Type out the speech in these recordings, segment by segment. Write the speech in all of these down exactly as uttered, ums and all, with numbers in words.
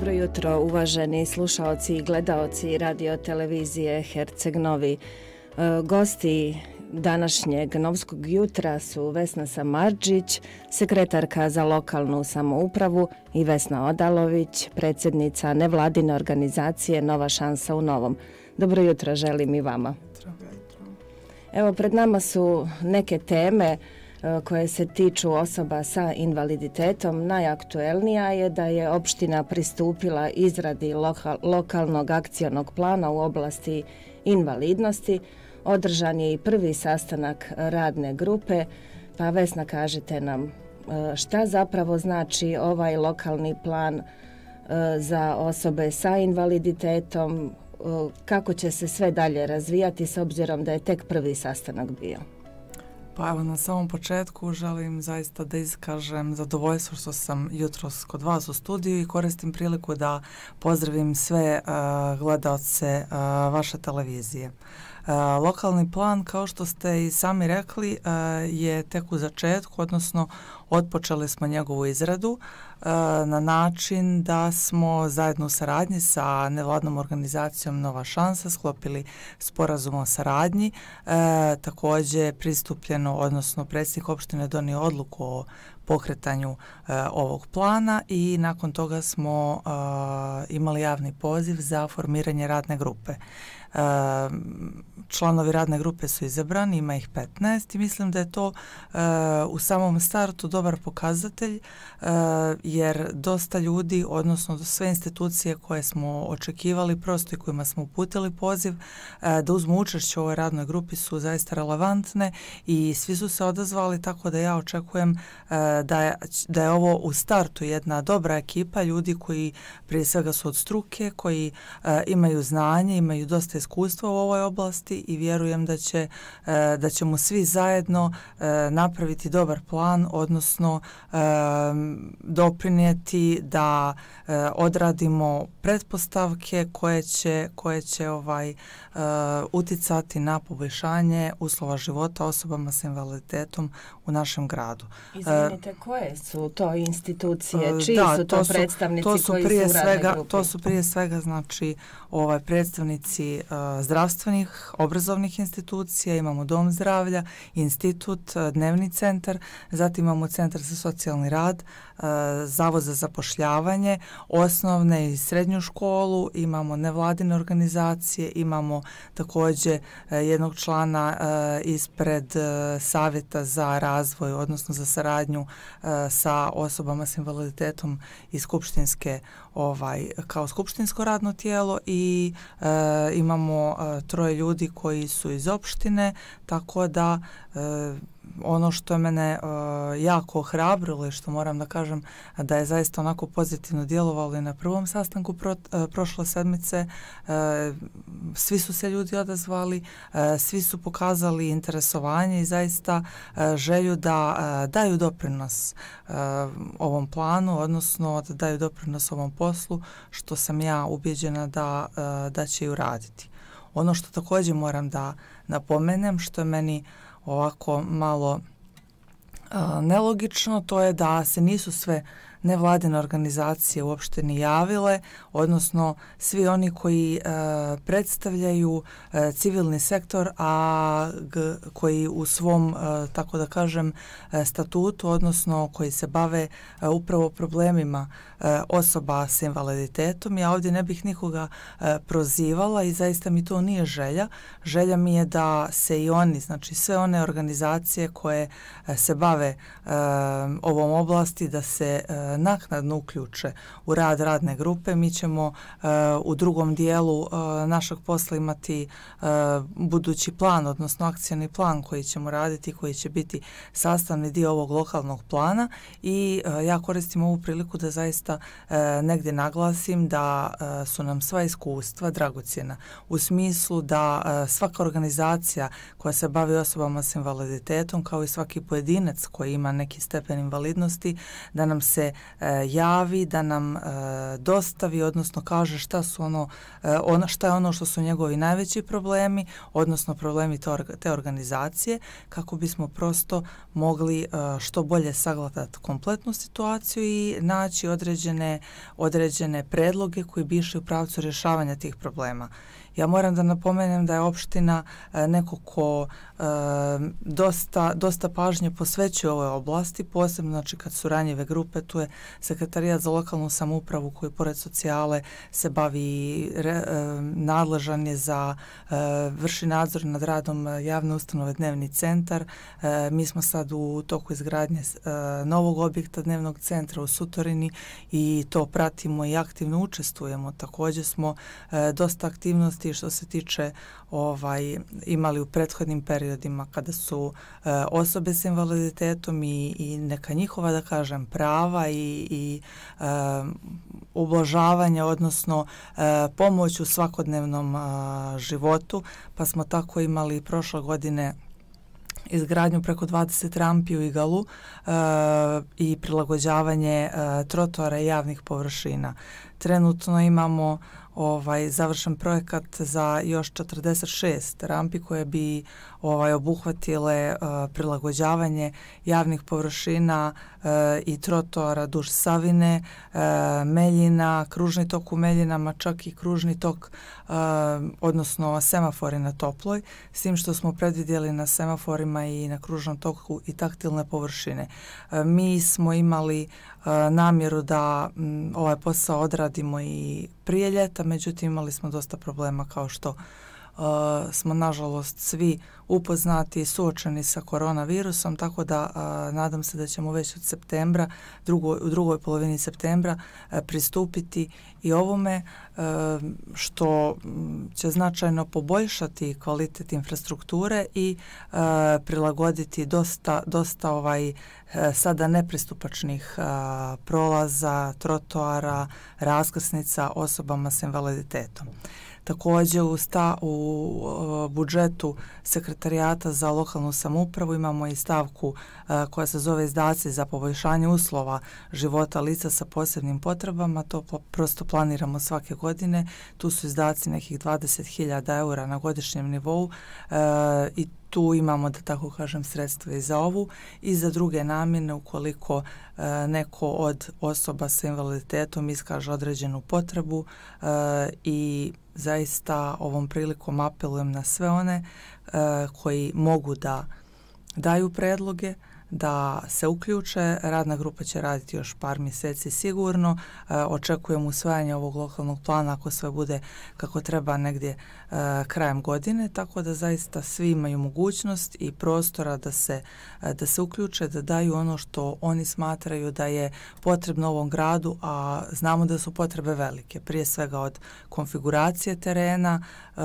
Dobro jutro, uvaženi slušaoci i gledaoci radio televizije Herceg Novi. E, gosti današnjeg Novskog jutra su Vesna Samardžić, sekretarka za lokalnu samoupravu, i Vesna Odalović, predsjednica nevladine organizacije Nova šansa u Novom. Dobro jutro želim i vama. Evo, pred nama su neke teme koje se tiču osoba sa invaliditetom. Najaktuelnija je da je opština pristupila izradi lokal, lokalnog akcionog plana u oblasti invalidnosti. Održan je i prvi sastanak radne grupe. Pa Vesna, kažite nam šta zapravo znači ovaj lokalni plan za osobe sa invaliditetom, kako će se sve dalje razvijati s obzirom da je tek prvi sastanak bio. Pa evo, na samom početku želim zaista da iskažem zadovoljstvo što sam jutros kod vas u studiju i koristim priliku da pozdravim sve uh, gledaoce uh, vaše televizije. Uh, lokalni plan, kao što ste i sami rekli, uh, je tek u začetku, odnosno otpočeli smo njegovu izradu uh, na način da smo zajedno u saradnji sa nevladnom organizacijom Nova šansa sklopili sporazum o saradnji. Uh, također pristupljeno, odnosno predsjednik opštine donio odluku o pokretanju uh, ovog plana i nakon toga smo uh, imali javni poziv za formiranje radne grupe. Uh, članovi radne grupe su izabrani, ima ih petnaest i mislim da je to uh, u samom startu dobar pokazatelj uh, jer dosta ljudi, odnosno sve institucije koje smo očekivali, prosto i kojima smo uputili poziv uh, da uzmu učešće u ovoj radnoj grupi su zaista relevantne i svi su se odazvali, tako da ja očekujem uh, da, je, da je ovo u startu jedna dobra ekipa ljudi koji prije svega su od struke, koji uh, imaju znanje, imaju dosta iskustva u ovoj oblasti i vjerujem da će da ćemo svi zajedno napraviti dobar plan, odnosno doprinijeti da odradimo pretpostavke koje će koje će ovaj uticati na poboljšanje uslova života osobama s invaliditetom u našem gradu. Izvinite, koje su to institucije? Čiji da, su to, to su, predstavnici to su koji prije su u radnoj svega, grupi? To su prije svega znači ovaj predstavnici uh, zdravstvenih, obrazovnih institucija, imamo dom zdravlja, institut, uh, dnevni centar, zatim imamo centar za socijalni rad, uh, zavod za zapošljavanje, osnovne i srednju školu, imamo nevladine organizacije, imamo također uh, jednog člana uh, ispred uh, savjeta za razvoj, odnosno za saradnju uh, sa osobama s invaliditetom i skupštinske ovaj kao skupštinsko radno tijelo i e, imamo e, troje ljudi koji su iz opštine, tako da e, ono što je mene uh, jako ohrabrilo i što moram da kažem da je zaista onako pozitivno djelovalo i na prvom sastanku pro, uh, prošle sedmice, uh, svi su se ljudi odazvali, uh, svi su pokazali interesovanje i zaista uh, želju da uh, daju doprinos uh, ovom planu, odnosno da daju doprinos ovom poslu, što sam ja ubjeđena da, uh, da će i uraditi. Ono što također moram da napomenem, što je meni ovako malo a, nelogično, to je da se nisu sve nevladine organizacije uopšte ni javile, odnosno svi oni koji e, predstavljaju e, civilni sektor, a g, koji u svom, e, tako da kažem, e, statutu, odnosno koji se bave e, upravo problemima e, osoba s invaliditetom. Ja ovdje ne bih nikoga e, prozivala i zaista mi to nije želja. Želja mi je da se i oni, znači sve one organizacije koje e, se bave e, ovom oblasti, da se e, naknadno uključe u rad radne grupe. Mi ćemo uh, u drugom dijelu uh, našeg posla imati uh, budući plan, odnosno akcijni plan koji ćemo raditi, koji će biti sastavni dio ovog lokalnog plana i uh, ja koristim ovu priliku da zaista uh, negdje naglasim da uh, su nam sva iskustva dragocjena u smislu da uh, svaka organizacija koja se bavi osobama s invaliditetom, kao i svaki pojedinac koji ima neki stepen invalidnosti, da nam se javi, da nam dostavi, odnosno kaže šta su ono, ono, šta je ono što su njegovi najveći problemi, odnosno problemi te organizacije, kako bismo prosto mogli što bolje sagledati kompletnu situaciju i naći određene, određene predloge koji bi išli u pravcu rješavanja tih problema. Ja moram da napomenem da je opština neko ko e, dosta, dosta pažnje posvećuje ovoj oblasti, posebno znači kad su ranjive grupe, tu je Sekretarijat za lokalnu samoupravu koji pored socijale se bavi, re, e, nadležan je za e, vrši nadzor nad radom javne ustanove Dnevni centar. E, mi smo sad u toku izgradnje e, novog objekta Dnevnog centra u Sutorini i to pratimo i aktivno učestvujemo. Također smo e, dosta aktivnosti što se tiče ovaj, imali u prethodnim periodima kada su e, osobe s invaliditetom i, i neka njihova, da kažem, prava i, i e, ublažavanje, odnosno e, pomoć u svakodnevnom e, životu, pa smo tako imali prošle godine izgradnju preko dvadeset rampi u Igalu e, i prilagođavanje e, trotoara i javnih površina. Trenutno imamo ovaj završen projekat za još četrdeset šest rampi koje bi ovaj obuhvatile uh, prilagođavanje javnih površina uh, i trotoara duž Savine, uh, Meljina, kružni tok u Meljinama, čak i kružni tok, uh, odnosno semafori na Toploj, s tim što smo predvidjeli na semaforima i na kružnom toku i taktilne površine. Uh, mi smo imali uh, namjeru da um, ovaj posao odradimo i prije ljeta, međutim imali smo dosta problema kao što uh, smo nažalost svi upoznati i suočeni sa koronavirusom, tako da uh, nadam se da ćemo već od septembra, drugo, u drugoj polovini septembra uh, pristupiti i ovome uh, što će značajno poboljšati kvalitet infrastrukture i uh, prilagoditi dosta, dosta ovaj sada nepristupačnih a, prolaza, trotoara, raskrsnica osobama s invaliditetom. Također u, sta, u uh, budžetu Sekretarijata za lokalnu samoupravu imamo i stavku uh, koja se zove izdaci za poboljšanje uslova života lica sa posebnim potrebama. To po, prosto planiramo svake godine. Tu su izdaci nekih dvadeset hiljada eura na godišnjem nivou uh, i tu imamo, da tako kažem, sredstva i za ovu i za druge namjene ukoliko e, neko od osoba sa invaliditetom iskaže određenu potrebu e, i zaista ovom prilikom apelujem na sve one e, koji mogu da daju predloge, da se uključe. Radna grupa će raditi još par mjeseci sigurno. E, očekujem usvajanje ovog lokalnog plana ako sve bude kako treba negdje e, krajem godine, tako da zaista svi imaju mogućnost i prostora da se, e, da se uključe, da daju ono što oni smatraju da je potrebno ovom gradu, a znamo da su potrebe velike, prije svega od konfiguracije terena e,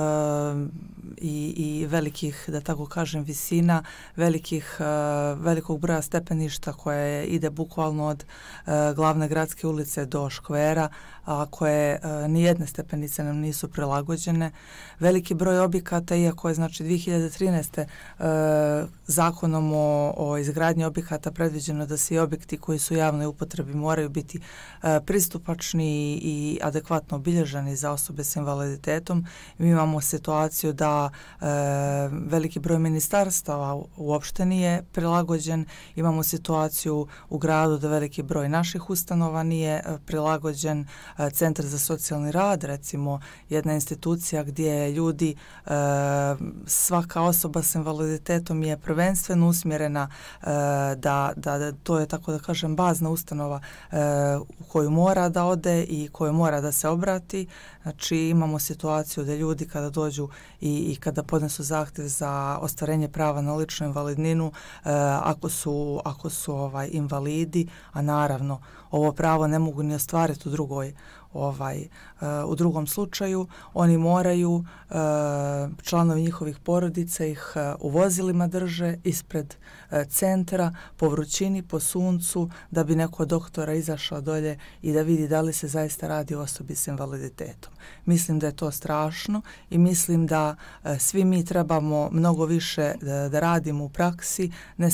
i, i velikih, da tako kažem, visina, velikih, e, velikog broja stepeništa koje ide bukvalno od e, glavne gradske ulice do škvera, a koje e, nijedne stepenice nam nisu prilagođene. Veliki broj objekata, iako je znači dvije hiljade trinaeste. E, zakonom o, o izgradnji objekata predviđeno da svi objekti koji su u javnoj upotrebi moraju biti e, pristupačni i adekvatno obilježeni za osobe s invaliditetom. Mi imamo situaciju da e, veliki broj ministarstava uopšte nije prilagođen. Imamo situaciju u gradu da veliki broj naših ustanova nije e, prilagođen. E, Centar za socijalni rad, recimo, jedna institucija gdje ljudi, e, svaka osoba s invaliditetom je prvenstveno usmjerena e, da, da, da to je, tako da kažem, bazna ustanova e, u koju mora da ode i koju mora da se obrati. Znači imamo situaciju da ljudi kada dođu i, i kada podnesu zahtjev za ostvarenje prava na ličnu invalidninu, e, ako su, ako su ovaj invalidi, a naravno ovo pravo ne mogu ni ostvariti u drugoj ovaj uh, u drugom slučaju, oni moraju uh, članovi njihovih porodica ih uh, u vozilima drže ispred uh, centra po vrućini, po suncu, da bi neko doktora izašao dolje i da vidi da li se zaista radi o osobi s invaliditetom. Mislim da je to strašno i mislim da uh, svi mi trebamo mnogo više da, da radimo u praksi, ne samo deklarativno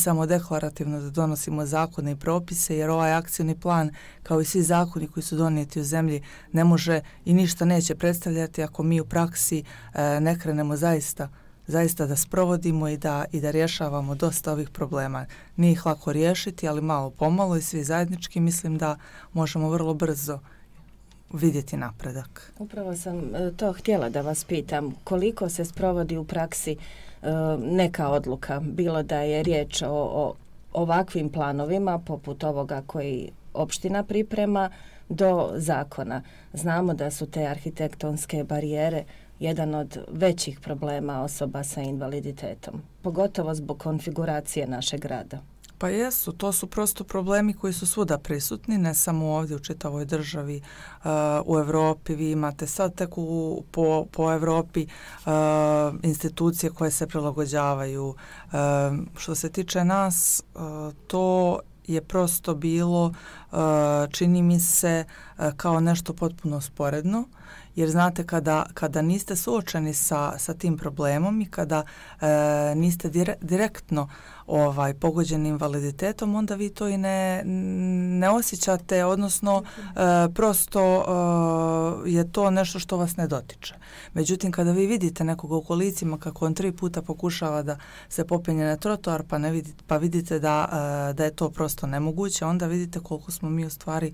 deklarativno da donosimo zakone i propise, jer ovaj akcioni plan, kao i svi zakoni koji su donijeti u zemlji, ne može i ništa neće predstavljati ako mi u praksi e, ne krenemo zaista zaista da sprovodimo i da, i da rješavamo dosta ovih problema. Nije ih lako riješiti, ali malo pomalo i svi zajednički mislim da možemo vrlo brzo vidjeti napredak. Upravo sam to htjela da vas pitam. Koliko se sprovodi u praksi e, neka odluka, bilo da je riječ o, o ovakvim planovima, poput ovoga koji opština priprema, do zakona. Znamo da su te arhitektonske barijere jedan od većih problema osoba sa invaliditetom, pogotovo zbog konfiguracije našeg grada. Pa jesu, to su prosto problemi koji su svuda prisutni, ne samo ovdje u čitavoj državi, uh, u Europi. Vi imate sad tek u, po, po Europi uh, institucije koje se prilagođavaju. Uh, što se tiče nas, uh, to je prosto bilo, uh, čini mi se, uh, kao nešto potpuno sporedno. Jer znate, kada, kada niste suočeni sa, sa tim problemom i kada e, niste dire, direktno ovaj, pogođeni invaliditetom, onda vi to i ne, ne osjećate, odnosno e, prosto e, je to nešto što vas ne dotiče. Međutim, kada vi vidite nekoga u kolicima kako on tri puta pokušava da se popenje na trotoar, pa, ne vidite, pa vidite da, e, da je to prosto nemoguće, onda vidite koliko smo mi u stvari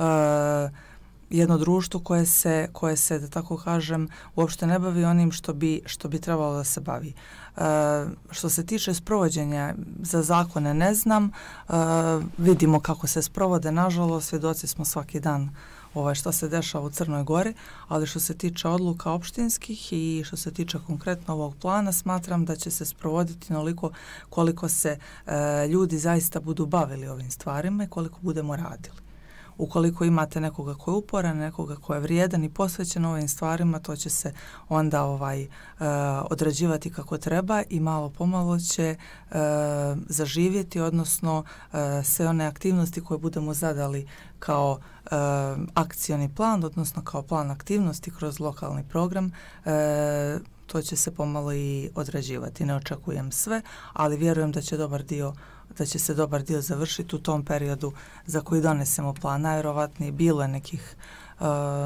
e, jedno društvo koje se, koje se, da tako kažem, uopšte ne bavi onim što bi, što bi trebalo da se bavi. E, što se tiče sprovođenja za zakone, ne znam. E, vidimo kako se sprovode, nažalost, svjedoci smo svaki dan ovaj, što se dešava u Crnoj Gori, ali što se tiče odluka opštinskih i što se tiče konkretno ovog plana, smatram da će se sprovoditi onoliko koliko se e, ljudi zaista budu bavili ovim stvarima i koliko budemo radili. Ukoliko imate nekoga ko je uporan, nekoga ko je vrijedan i posvećen ovim stvarima, to će se onda ovaj uh, odrađivati kako treba i malo pomalo će uh, zaživjeti, odnosno uh, sve one aktivnosti koje budemo zadali kao uh, akcioni plan, odnosno kao plan aktivnosti kroz lokalni program, uh, to će se pomalo i odrađivati. Ne očekujem sve, ali vjerujem da će dobar dio da će se dobar dio završiti u tom periodu za koji donesemo plan. Najvjerovatnije bilo je nekih uh,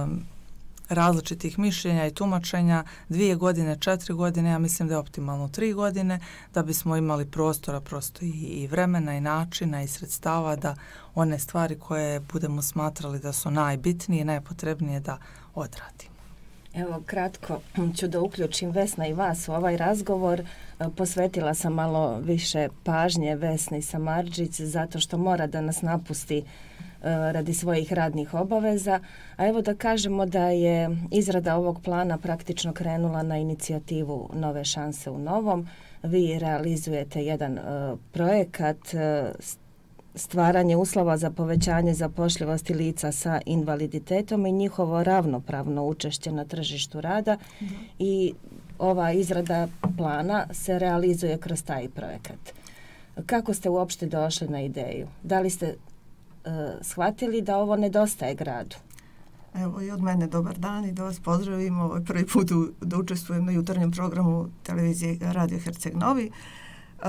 različitih mišljenja i tumačenja. Dvije godine, četiri godine, ja mislim da je optimalno tri godine, da bismo imali prostora, prosto i, i vremena i načina i sredstava da one stvari koje budemo smatrali da su najbitnije i najpotrebnije da odradimo. Evo, kratko ću da uključim Vesna i vas u ovaj razgovor. Posvetila sam malo više pažnje Vesni Samardžić zato što mora da nas napusti radi svojih radnih obaveza. A evo da kažemo da je izrada ovog plana praktično krenula na inicijativu Nove šanse u Novom. Vi realizujete jedan uh, projekat uh, stvaranje uslova za povećanje zapošljivosti lica sa invaliditetom i njihovo ravnopravno učešće na tržištu rada mm. i ova izrada plana se realizuje kroz taj projekat. Kako ste uopšte došli na ideju? Da li ste uh, shvatili da ovo nedostaje gradu? Evo i od mene dobar dan i da vas pozdravim. Ovo je prvi put u, da učestvujem na jutarnjem programu televizije Radio Herceg Novi. Uh,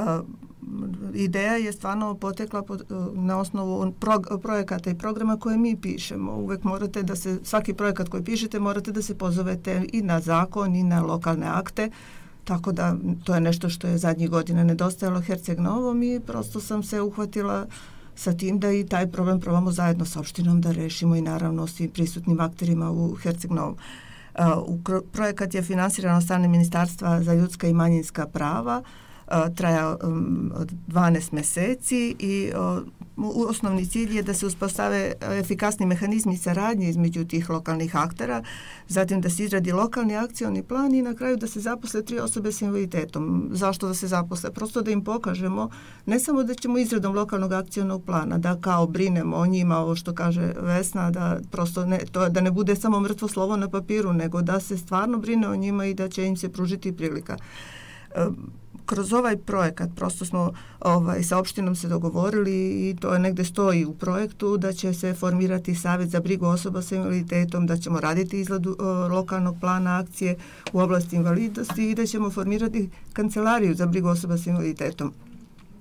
ideja je stvarno potekla pod, uh, na osnovu prog, projekata i programa koje mi pišemo. Uvek morate da se, svaki projekat koji pišete morate da se pozovete i na zakon i na lokalne akte, tako da to je nešto što je zadnjih godina nedostajalo Herceg Novom i prosto sam se uhvatila sa tim da i taj problem probamo zajedno s opštinom da rešimo i naravno svim prisutnim akterima u Herceg Novom. Uh, u, projekat je finansiran od strane Ministarstva za ljudska i manjinska prava, traja um, dvanaest mjeseci i uh, osnovni cilj je da se uspostave efikasni mehanizmi saradnje između tih lokalnih aktera, zatim da se izradi lokalni akcioni plan i na kraju da se zaposle tri osobe s invaliditetom. Zašto da se zaposle? Prosto da im pokažemo ne samo da ćemo izradom lokalnog akcionog plana da kao brinemo o njima, ovo što kaže Vesna, da prosto ne, to, da ne bude samo mrtvo slovo na papiru, nego da se stvarno brine o njima i da će im se pružiti prilika. Um, Kroz ovaj projekat prosto smo ovaj, sa opštinom se dogovorili i to je negde stoji u projektu da će se formirati savjet za brigu osoba sa invaliditetom, da ćemo raditi izradu o, lokalnog plana akcije u oblasti invalidnosti i da ćemo formirati kancelariju za brigu osoba sa invaliditetom.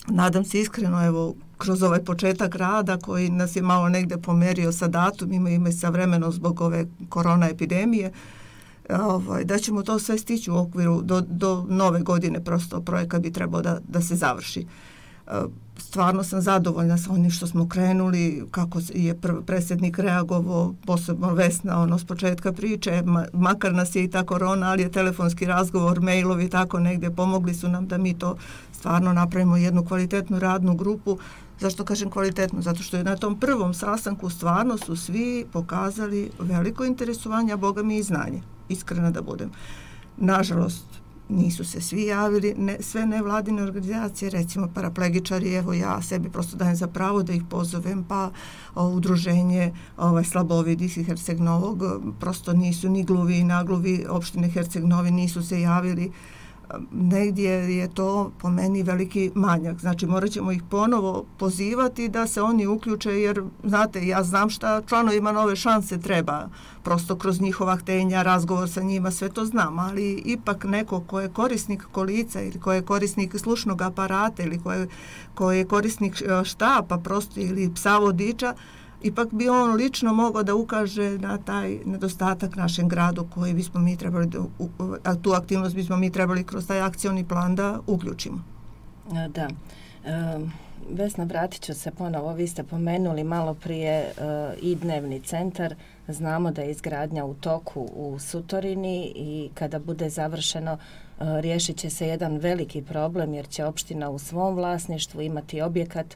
nadam se iskreno, evo, kroz ovaj početak rada koji nas je malo negde pomerio sa datumima i sa vremenom zbog ove korona epidemije, ovaj, da ćemo to sve stići u okviru do, do nove godine, prosto projekat bi trebao da, da se završi. Stvarno sam zadovoljna sa onim što smo krenuli, kako je predsjednik reagovao, posebno Vesna, ono s početka priče, ma, makar nas je i ta korona, ali je telefonski razgovor, mailovi, tako negdje pomogli su nam da mi to stvarno napravimo jednu kvalitetnu radnu grupu. Zašto kažem kvalitetno? Zato što je na tom prvom sastanku stvarno su svi pokazali veliko interesovanje, a Boga mi i znanje, iskreno da budem. Nažalost, nisu se svi javili, ne, sve nevladine organizacije, recimo paraplegičari, evo ja sebi prosto dajem za pravo da ih pozovem, pa o, udruženje ovaj, slabovidih i Herceg Novog, prosto nisu ni gluvi i nagluvi opštine Herceg Novi nisu se javili. Negdje je to po meni veliki manjak. Znači morat ćemo ih ponovo pozivati da se oni uključe, jer znate, ja znam šta članovima Nove šanse treba, prosto kroz njihova htenja, razgovor sa njima, sve to znam, ali ipak neko ko je korisnik kolica ili ko je korisnik slušnog aparata ili ko je, ko je korisnik štapa prosto ili psa vodiča, ipak bi on lično mogao da ukaže na taj nedostatak našem gradu koji bismo mi trebali da, a tu aktivnost bismo mi trebali kroz taj akcioni plan da uključimo. Da. E, Vesna, vratit ću se ponovo. Vi ste pomenuli malo prije e, i dnevni centar. Znamo da je izgradnja u toku u Sutorini i kada bude završeno e, riješit će se jedan veliki problem jer će opština u svom vlasništvu imati objekat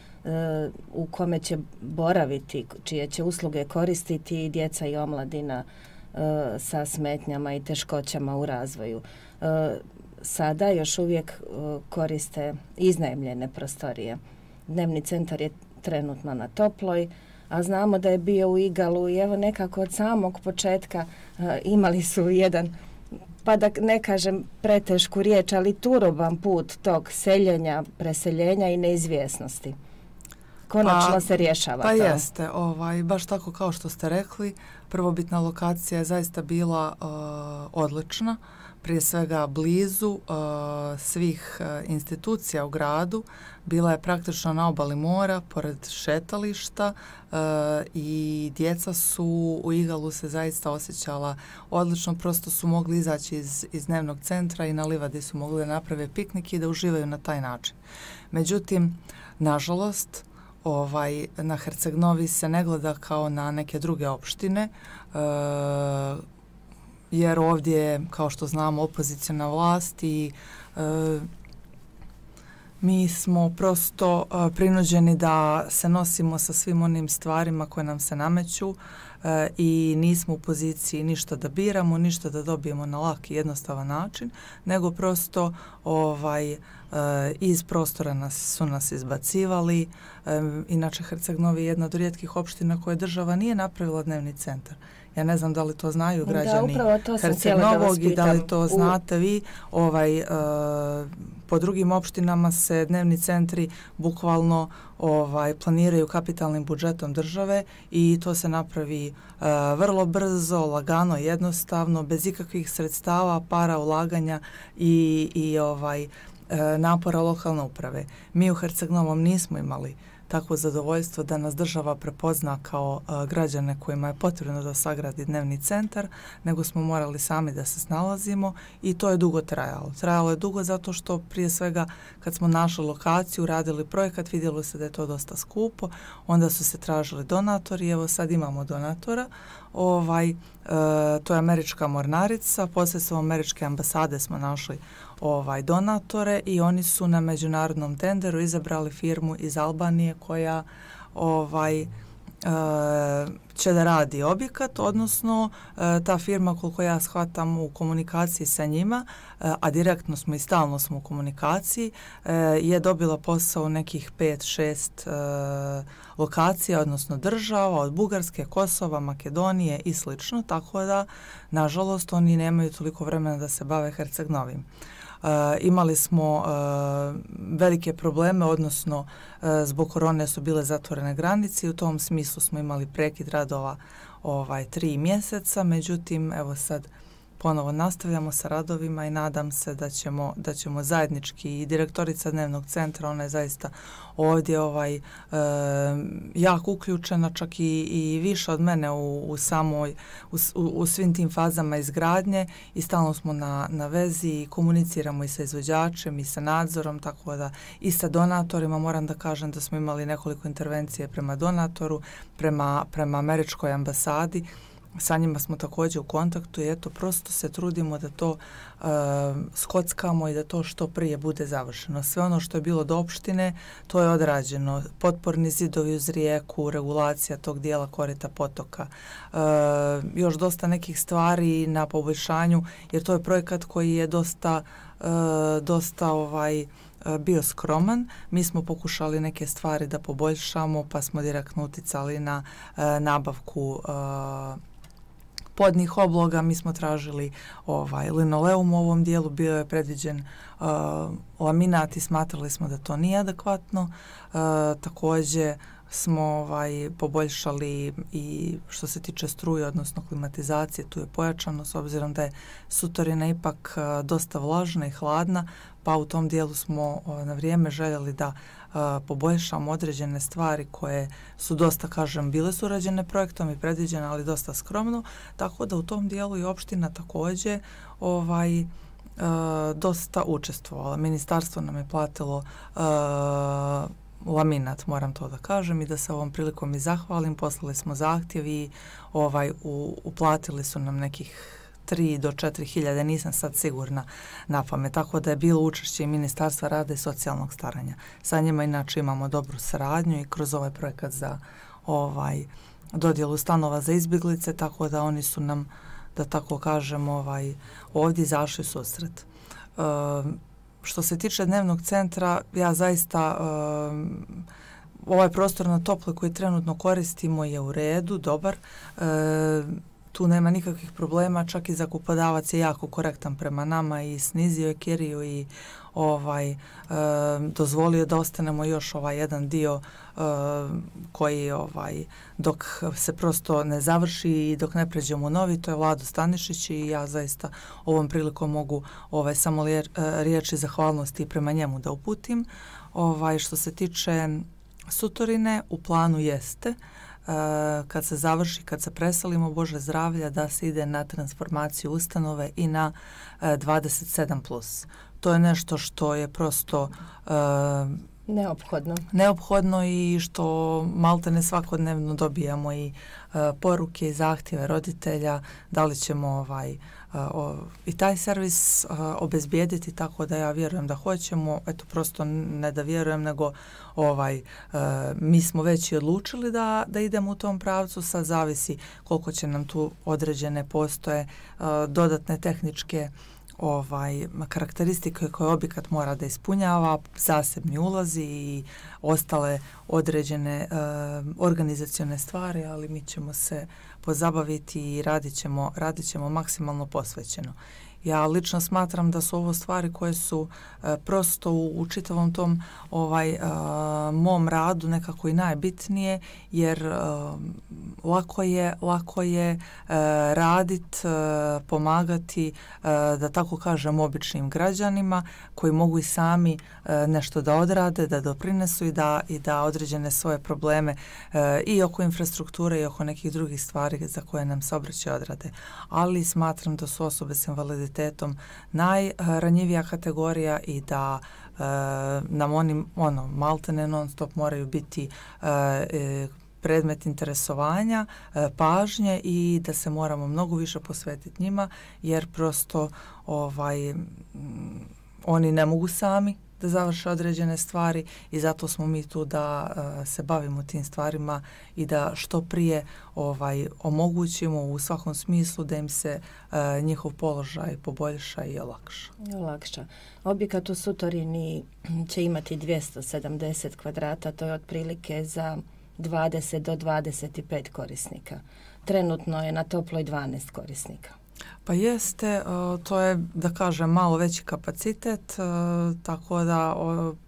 u kome će boraviti, čije će usluge koristiti djeca i omladina e, sa smetnjama i teškoćama u razvoju. E, sada još uvijek e, koriste iznajmljene prostorije. Dnevni centar je trenutno na Toploj, a znamo da je bio u Igalu i evo nekako od samog početka e, imali su jedan, pa da ne kažem pretešku riječ, ali turoban put tog seljenja, preseljenja i neizvjesnosti. Konačno pa, se rješava pa to. Pa jeste, ovaj, baš tako kao što ste rekli, prvobitna lokacija je zaista bila uh, odlična, prije svega blizu uh, svih uh, institucija u gradu, bila je praktično na obali mora, pored šetališta uh, i djeca su u Igalu se zaista osjećala odlično, prosto su mogli izaći iz, iz dnevnog centra i na livadi su mogli da naprave piknik i da uživaju na taj način. Međutim, nažalost, Ovaj, na Herceg Novi se ne gleda kao na neke druge opštine, e, jer ovdje je, kao što znamo, opozicijna vlast i e, mi smo prosto e, prinuđeni da se nosimo sa svim onim stvarima koje nam se nameću e, i nismo u poziciji ništa da biramo, ništa da dobijemo na lak i jednostavan način, nego prosto ovaj, iz prostora nas, su nas izbacivali. Inače, Herceg Novi je jedna od rijetkih opština koje država nije napravila dnevni centar. Ja ne znam da li to znaju građani Herceg Novog i da li to znate vi. Ovaj, uh, po drugim opštinama se dnevni centri bukvalno ovaj, planiraju kapitalnim budžetom države i to se napravi uh, vrlo brzo, lagano, jednostavno, bez ikakvih sredstava, para, ulaganja i, i ovaj, napora lokalne uprave. Mi u Herceg Novom nismo imali takvo zadovoljstvo da nas država prepozna kao uh, građane kojima je potrebno da sagradi dnevni centar, nego smo morali sami da se snalazimo i to je dugo trajalo. Trajalo je dugo zato što prije svega kad smo našli lokaciju, radili projekat, vidjelo se da je to dosta skupo, onda su se tražili donatori, evo sad imamo donatora. Ovaj, e, to je američka mornarica, posredstvom američke ambasade smo našli ovaj donatore i oni su na međunarodnom tenderu izabrali firmu iz Albanije koja ovaj e, će da radi objekat, odnosno e, ta firma, koliko ja shvatam, u komunikaciji sa njima, e, a direktno smo i stalno smo u komunikaciji, e, je dobila posao nekih pet šest e, lokacija, odnosno država, od Bugarske, Kosova, Makedonije i slično, tako da, nažalost, oni nemaju toliko vremena da se bave Herceg Novim. Uh, imali smo uh, velike probleme, odnosno uh, zbog korone su bile zatvorene granice i u tom smislu smo imali prekid radova ovaj, tri mjeseca, međutim, evo sad ponovo nastavljamo sa radovima i nadam se da ćemo, da ćemo zajednički i direktorica dnevnog centra, ona je zaista ovdje ovaj, e, jako uključena, čak i, i više od mene u, u samoj, u, u svim tim fazama izgradnje i stalno smo na, na vezi i komuniciramo i sa izvođačem i sa nadzorom, tako da i sa donatorima. Moram da kažem da smo imali nekoliko intervencije prema donatoru, prema, prema američkoj ambasadi. Sa njima smo također u kontaktu i eto, prosto se trudimo da to uh, skockamo i da to što prije bude završeno. Sve ono što je bilo do opštine, to je odrađeno. Potporni zidovi uz rijeku, regulacija tog dijela korita potoka. Uh, još dosta nekih stvari na poboljšanju, jer to je projekat koji je dosta, uh, dosta ovaj, bio skroman. Mi smo pokušali neke stvari da poboljšamo, pa smo direktno uticali na uh, nabavku uh, podnih obloga. Mi smo tražili ovaj linoleum u ovom dijelu, bio je predviđen uh, laminat i smatrali smo da to nije adekvatno. Uh, također smo ovaj, poboljšali i što se tiče struje, odnosno klimatizacije, tu je pojačano s obzirom da je Sutorina ipak uh, dosta vlažna i hladna, pa u tom dijelu smo uh, na vrijeme željeli da uh, poboljšamo određene stvari koje su dosta, kažem, bile su urađene projektom i predviđene, ali dosta skromno, tako da u tom dijelu i opština također ovaj, uh, dosta učestvovala. Ministarstvo nam je platilo uh, laminat, moram to da kažem i da se ovom prilikom i zahvalim. Poslali smo zahtjev i ovaj, u, uplatili su nam nekih tri do četiri hiljade, nisam sad sigurna na pamet, tako da je bilo učešće i Ministarstva rada i socijalnog staranja. Sa njima inače imamo dobru saradnju i kroz ovaj projekat za ovaj, dodjelu stanova za izbjeglice, tako da oni su nam, da tako kažem, ovaj, ovdje izašli susret. Uh, Što se tiče dnevnog centra, ja zaista um, ovaj prostor na Toploj koji trenutno koristimo je u redu, dobar. E, tu nema nikakvih problema, čak i zakupodavac je jako korektan prema nama i snizio je kiriju i ovaj e, dozvolio da ostanemo još ovaj jedan dio e, koji ovaj dok se prosto ne završi i dok ne pređemo u novi, to je Vlado Stanišić i ja zaista ovom prilikom mogu ovaj samo liječ, riječi zahvalnosti prema njemu da uputim. Ovaj što se tiče Sutorine, u planu jeste Uh, kad se završi, kad se preselimo, Bože zdravlja, da se ide na transformaciju ustanove i na uh, dvadeset sedam plus. To je nešto što je prosto uh, neophodno. Neophodno i što maltene svakodnevno dobijamo i uh, poruke i zahtjeve roditelja da li ćemo ovaj uh, o, i taj servis uh, obezbijediti, tako da ja vjerujem da hoćemo. Eto, prosto ne da vjerujem, nego ovaj uh, mi smo već i odlučili da, da idemo u tom pravcu. Sad zavisi koliko će nam tu određene postoje uh, dodatne tehničke ovaj karakteristike koje objekat mora da ispunjava, zasebni ulazi i ostale određene uh, organizacione stvari, ali mi ćemo se pozabaviti i radit ćemo, radit ćemo maksimalno posvećeno. Ja lično smatram da su ovo stvari koje su uh, prosto u, u čitavom tom ovaj uh, mom radu nekako i najbitnije, jer uh, lako je, lako je uh, radit, uh, pomagati, uh, da tako kažem, običnim građanima koji mogu i sami uh, nešto da odrade, da doprinesu i da, i da određene svoje probleme uh, i oko infrastrukture i oko nekih drugih stvari za koje nam se obraćaju odrade. Ali smatram da su osobe s invaliditetom najranjivija kategorija i da e, nam oni ono, maltene non stop moraju biti e, predmet interesovanja, e, pažnje i da se moramo mnogo više posvetiti njima, jer prosto ovaj, m, oni ne mogu sami da završe određene stvari i zato smo mi tu da uh, se bavimo tim stvarima i da što prije ovaj omogućimo u svakom smislu da im se uh, njihov položaj poboljša i olakša. Olakša. Objekat u Sutorini će imati dvjesto sedamdeset kvadrata, to je otprilike za dvadeset do dvadeset pet korisnika. Trenutno je na Toploj dvanaest korisnika. Pa jeste, to je, da kažem, malo veći kapacitet, tako da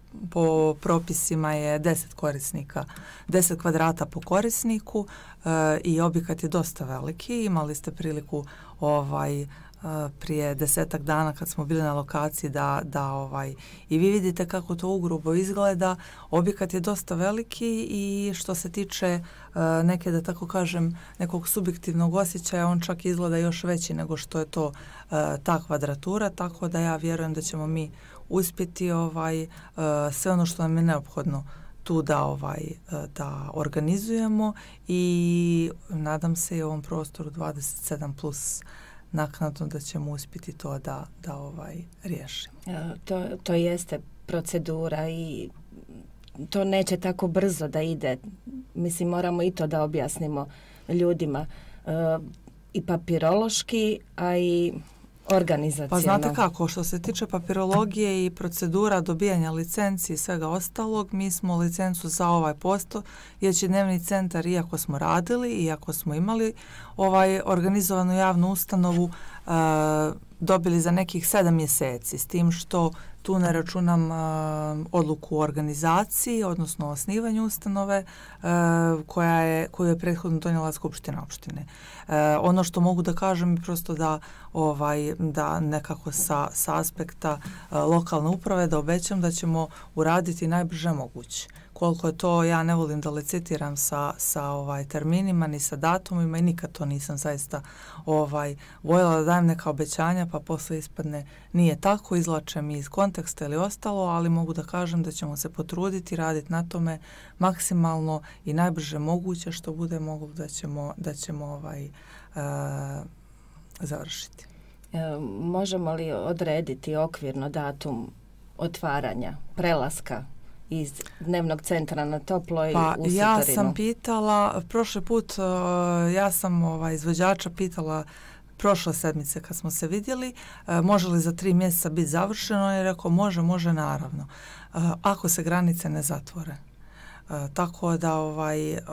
po propisima je deset korisnika, deset kvadrata po korisniku i objekat je dosta veliki. Imali ste priliku ovaj prije desetak dana kad smo bili na lokaciji da, da ovaj, i vi vidite kako to ugrubo izgleda. Objekat je dosta veliki i što se tiče uh, neke, da tako kažem, nekog subjektivnog osjećaja, on čak izgleda još veći nego što je to uh, ta kvadratura, tako da ja vjerujem da ćemo mi uspjeti ovaj, uh, sve ono što nam je neophodno tu da, ovaj, da organizujemo i nadam se i u ovom prostoru dvadeset sedam plus naknadno da ćemo uspjeti to da, da ovaj, riješimo. To, to jeste procedura i to neće tako brzo da ide. Mislim, moramo i to da objasnimo ljudima. E, I papirološki, a i organizacijno. Pa znate kako, što se tiče papirologije i procedura dobijanja licenci i svega ostalog, mi smo licencu za ovaj postojeći dnevni centar, iako smo radili, iako smo imali ovaj organizovanu javnu ustanovu, uh, dobili za nekih sedam mjeseci, s tim što tu ne računam uh, odluku o organizaciji, odnosno o osnivanju ustanove uh, koja je, koju je prethodno donijela Skupština opštine. Uh, ono što mogu da kažem je prosto da, ovaj, da nekako sa, sa aspekta uh, lokalne uprave da obećam da ćemo uraditi najbrže moguće. Koliko je to, ja ne volim da licitiram sa, sa ovaj, terminima ni sa datumima i nikad to nisam zaista ovaj, voljela da dajem neka obećanja pa posle ispadne nije tako, izlačem iz konteksta ili ostalo, ali mogu da kažem da ćemo se potruditi, raditi na tome maksimalno i najbrže moguće što bude moglo da ćemo, da ćemo ovaj, uh, završiti. E, možemo li odrediti okvirno datum otvaranja, prelaska iz dnevnog centra na toplo i pa, u Sutorinu? Ja sam pitala, prošli put uh, ja sam ovaj, izvođača pitala prošle sedmice kad smo se vidjeli, uh, može li za tri mjeseca biti završeno, on je rekao može, može naravno, uh, ako se granice ne zatvore. Uh, tako da ovaj, uh,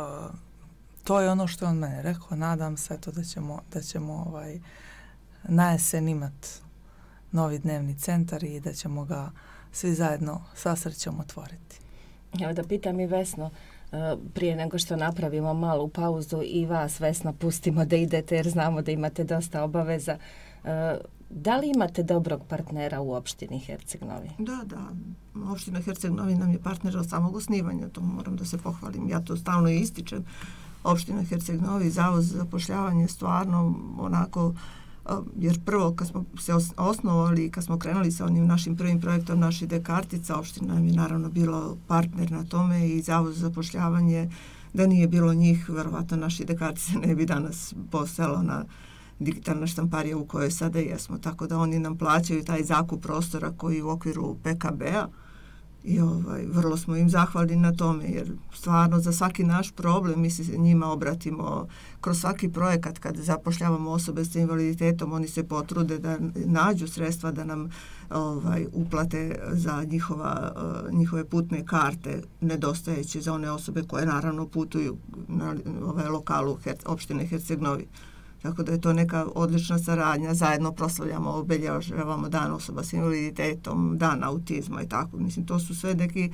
to je ono što je on mene rekao, nadam se to da ćemo, da ćemo ovaj, na jesen imati novi dnevni centar i da ćemo ga svi zajedno sa srećom otvoriti. Evo da pitam i Vesno, prije nego što napravimo malu pauzu i vas, Vesno, pustimo da idete jer znamo da imate dosta obaveza. Da li imate dobrog partnera u opštini Herceg Novi? Da, da. Opština Herceg Novi nam je partner od samog osnivanja, to moram da se pohvalim. Ja to stalno ističem. Opština Herceg Novi, Zavod za zapošljavanje, stvarno onako, jer prvo kad smo se osnovali, kad smo krenuli sa onim našim prvim projektom naši de kartica, opština nam je naravno bilo partner na tome i Zavod za zapošljavanje, da nije bilo njih, verovatno naši de kartice ne bi danas postojalo na digitalna štamparija u kojoj sada jesmo, tako da oni nam plaćaju taj zakup prostora koji u okviru P K B-a i ovaj, vrlo smo im zahvalni na tome, jer stvarno za svaki naš problem mi se njima obratimo kroz svaki projekat kad zapošljavamo osobe sa invaliditetom, oni se potrude da nađu sredstva da nam ovaj, uplate za njihova, njihove putne karte nedostajeće za one osobe koje naravno putuju na ovaj, lokalu Her, opštine Herceg Novi. Tako da je to neka odlična saradnja, zajedno proslavljamo, obilježavamo dan osoba s invaliditetom, dan autizma i tako. Mislim, to su sve neki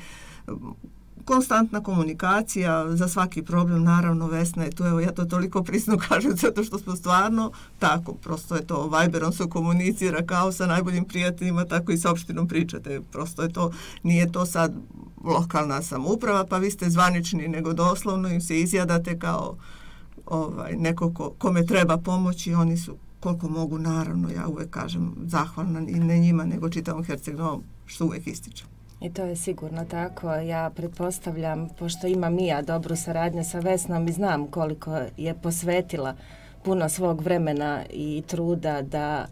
konstantna komunikacija za svaki problem, naravno Vesna je tu, evo ja to toliko prisno kažem zato što smo stvarno tako, prosto je to, Viberom se komunicira kao sa najboljim prijateljima, tako i sa opštinom pričate, prosto je to, nije to sad lokalna samouprava, pa vi ste zvanični, nego doslovno im se izjadate kao ovaj, neko ko, kome treba pomoći, oni su koliko mogu, naravno, ja uvek kažem zahvalna i ne njima, nego čitavom Herceg Novom, što uvek ističem. I to je sigurno tako. Ja pretpostavljam, pošto imam i ja dobru saradnju sa Vesnom i znam koliko je posvetila puno svog vremena i truda da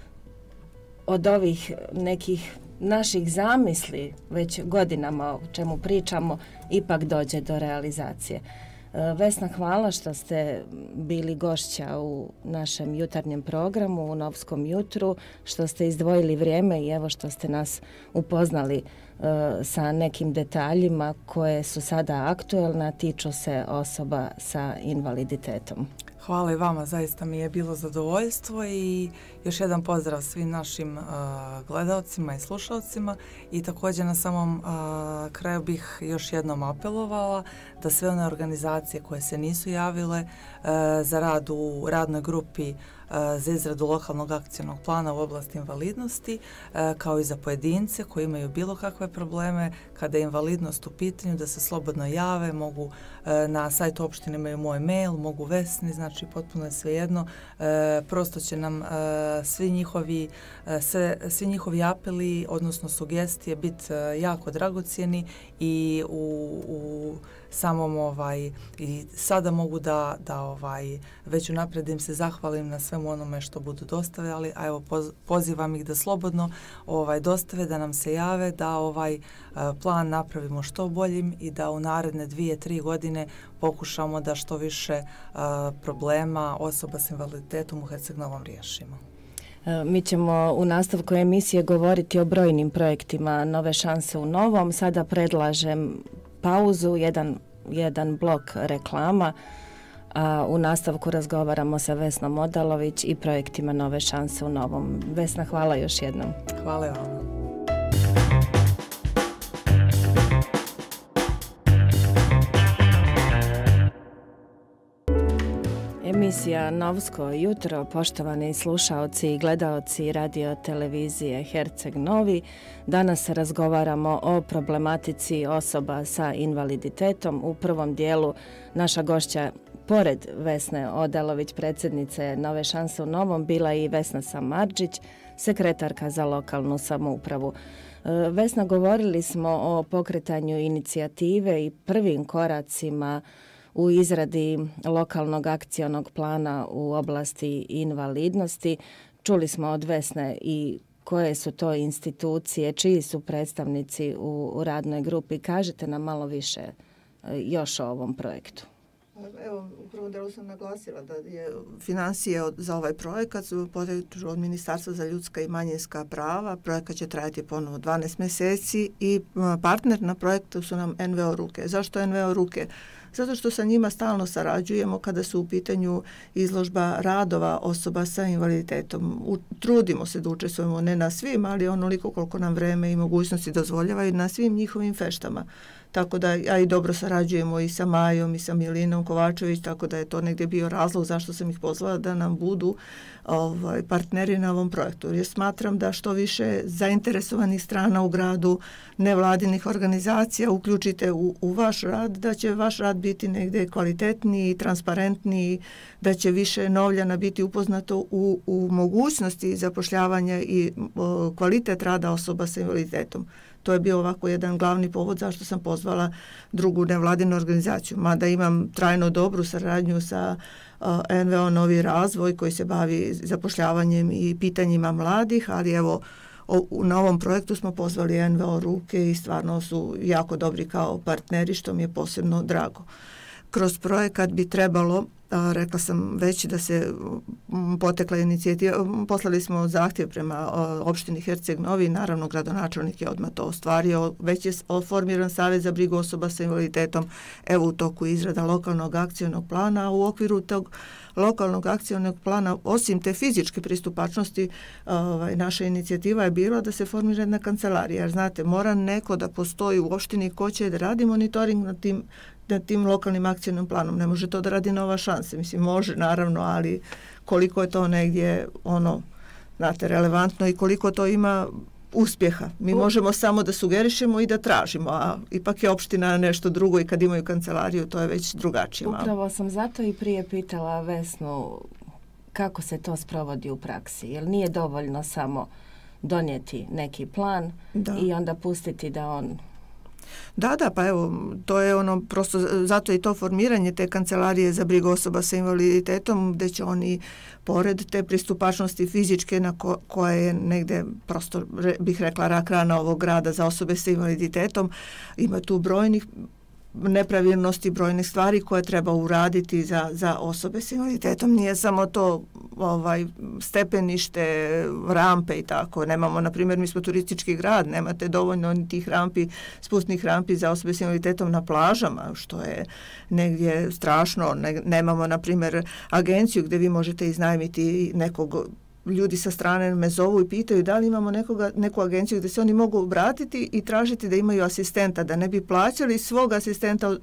od ovih nekih naših zamisli, već godinama o čemu pričamo, ipak dođe do realizacije. Vesna, hvala što ste bili gošća u našem jutarnjem programu, u Novskom jutru, što ste izdvojili vrijeme i evo što ste nas upoznali uh, sa nekim detaljima koje su sada aktuelne, a tiču se osoba sa invaliditetom. Hvala i vama, zaista mi je bilo zadovoljstvo i još jedan pozdrav svim našim uh, gledalcima i slušalcima i također na samom uh, kraju bih još jednom apelovala da sve one organizacije koje se nisu javile uh, za rad u radnoj grupi uh, za izradu lokalnog akcijnog plana u oblasti invalidnosti, kao i za pojedince koji imaju bilo kakve probleme kada je invalidnost u pitanju, da se slobodno jave, mogu na sajtu opštine imaju moj mail, mogu Vesni, znači potpuno je svejedno. Prosto će nam svi njihovi, sve, svi njihovi apeli, odnosno sugestije biti jako dragocjeni i u, u samom ovaj i sada mogu da da ovaj već unaprijed im se zahvalim na svemu onome što budu dostavljali, a evo poz, pozivam ih da slobodno ovaj dostave, da nam se jave, da ovaj plan napravimo što boljim i da u naredne dvije, tri godine pokušamo da što više problema osoba s invaliditetom u Herceg Novom riješimo. Mi ćemo u nastavku emisije govoriti o brojnim projektima Nove šanse u Novom. Sada predlažem pauzu, jedan, jedan blok reklama, a u nastavku razgovaramo sa Vesnom Odalović i projektima Nove šanse u Novom. Vesna, hvala još jednom. Hvala vam. Emisija Novsko jutro, poštovani slušaoci i gledaoci radio televizije Herceg Novi. Danas razgovaramo o problematici osoba sa invaliditetom. U prvom dijelu naša gošća, pored Vesne Odalović, predsjednice Nove šanse u Novom, bila i Vesna Samardžić, sekretarka za lokalnu samoupravu. Vesna, govorili smo o pokretanju inicijative i prvim koracima u izradi lokalnog akcionog plana u oblasti invalidnosti. Čuli smo od Vesne i koje su to institucije, čiji su predstavnici u, u radnoj grupi. Kažete nam malo više još o ovom projektu. Evo, u prvom delu sam naglasila da je financije za ovaj projekat potiču od Ministarstva za ljudska i manjinska prava. Projekat će trajati ponovo dvanaest mjeseci i partner na projektu su nam en ve o Ruke. Zašto en ve o Ruke? Zato što sa njima stalno sarađujemo kada su u pitanju izložba radova osoba sa invaliditetom. U, trudimo se da učestvujemo ne na svim, ali onoliko koliko nam vreme i mogućnosti dozvoljavaju na svim njihovim feštama. Tako da ja i dobro sarađujemo i sa Majom i sa Milinom Kovačević, tako da je to negdje bio razlog zašto sam ih pozvala da nam budu ovaj, partneri na ovom projektu. Jer smatram da što više zainteresovanih strana u gradu, nevladinih organizacija uključite u, u vaš rad, da će vaš rad biti negdje kvalitetniji, transparentniji, da će više Novljana biti upoznato u, u mogućnosti zapošljavanja i o, kvalitet rada osoba sa invaliditetom. To je bio ovako jedan glavni povod zašto sam pozvala drugu nevladinu organizaciju. Mada imam trajno dobru saradnju sa uh, en ve o Novi razvoj koji se bavi zapošljavanjem i pitanjima mladih, ali evo o, na ovom projektu smo pozvali en ve o Ruke i stvarno su jako dobri kao partneri, što mi je posebno drago. Kroz projekat bi trebalo, a, rekla sam već da se m, potekla inicijativa, poslali smo zahtjev prema a, opštini Herceg Novi, naravno gradonačelnik je odmah to ostvario, već je formiran savez za brigu osoba sa invaliditetom, evo u toku izrada lokalnog akcionog plana, a u okviru tog lokalnog akcionog plana, osim te fizičke pristupačnosti, ovaj, naša inicijativa je bila da se formira jedna kancelarija, jer znate, mora neko da postoji u opštini ko će da radi monitoring na tim na tim lokalnim akcijnim planom. Ne može to da radi Nova šansa. Mislim, može, naravno, ali koliko je to negdje, ono, znate, relevantno i koliko to ima uspjeha. Mi možemo samo da sugerišemo i da tražimo, a ipak je opština nešto drugo i kad imaju kancelariju, to je već drugačije. Upravo sam zato i prije pitala Vesnu kako se to sprovodi u praksi. Jer nije dovoljno samo donijeti neki plan da. I onda pustiti da on... Da, da, pa evo, to je ono, prosto zato i to formiranje te kancelarije za brigu osoba sa invaliditetom, gdje će oni, pored te pristupačnosti fizičke, na ko, koja je negde, prosto re, bih rekla, rak rana ovog grada za osobe sa invaliditetom, ima tu brojnih nepravilnosti, brojne stvari koje treba uraditi za, za osobe s invaliditetom. Nije samo to ovaj stepenište, rampe i tako. Nemamo, na primjer, mi smo turistički grad, nemate dovoljno ni tih rampi, spustnih rampi za osobe s invaliditetom na plažama, što je negdje strašno. Ne, nemamo, na primjer, agenciju gdje vi možete iznajmiti nekog. Ljudi sa strane me zovu i pitaju da li imamo nekoga, neku agenciju gdje se oni mogu obratiti i tražiti da imaju asistenta, da ne bi plaćali svog asistenta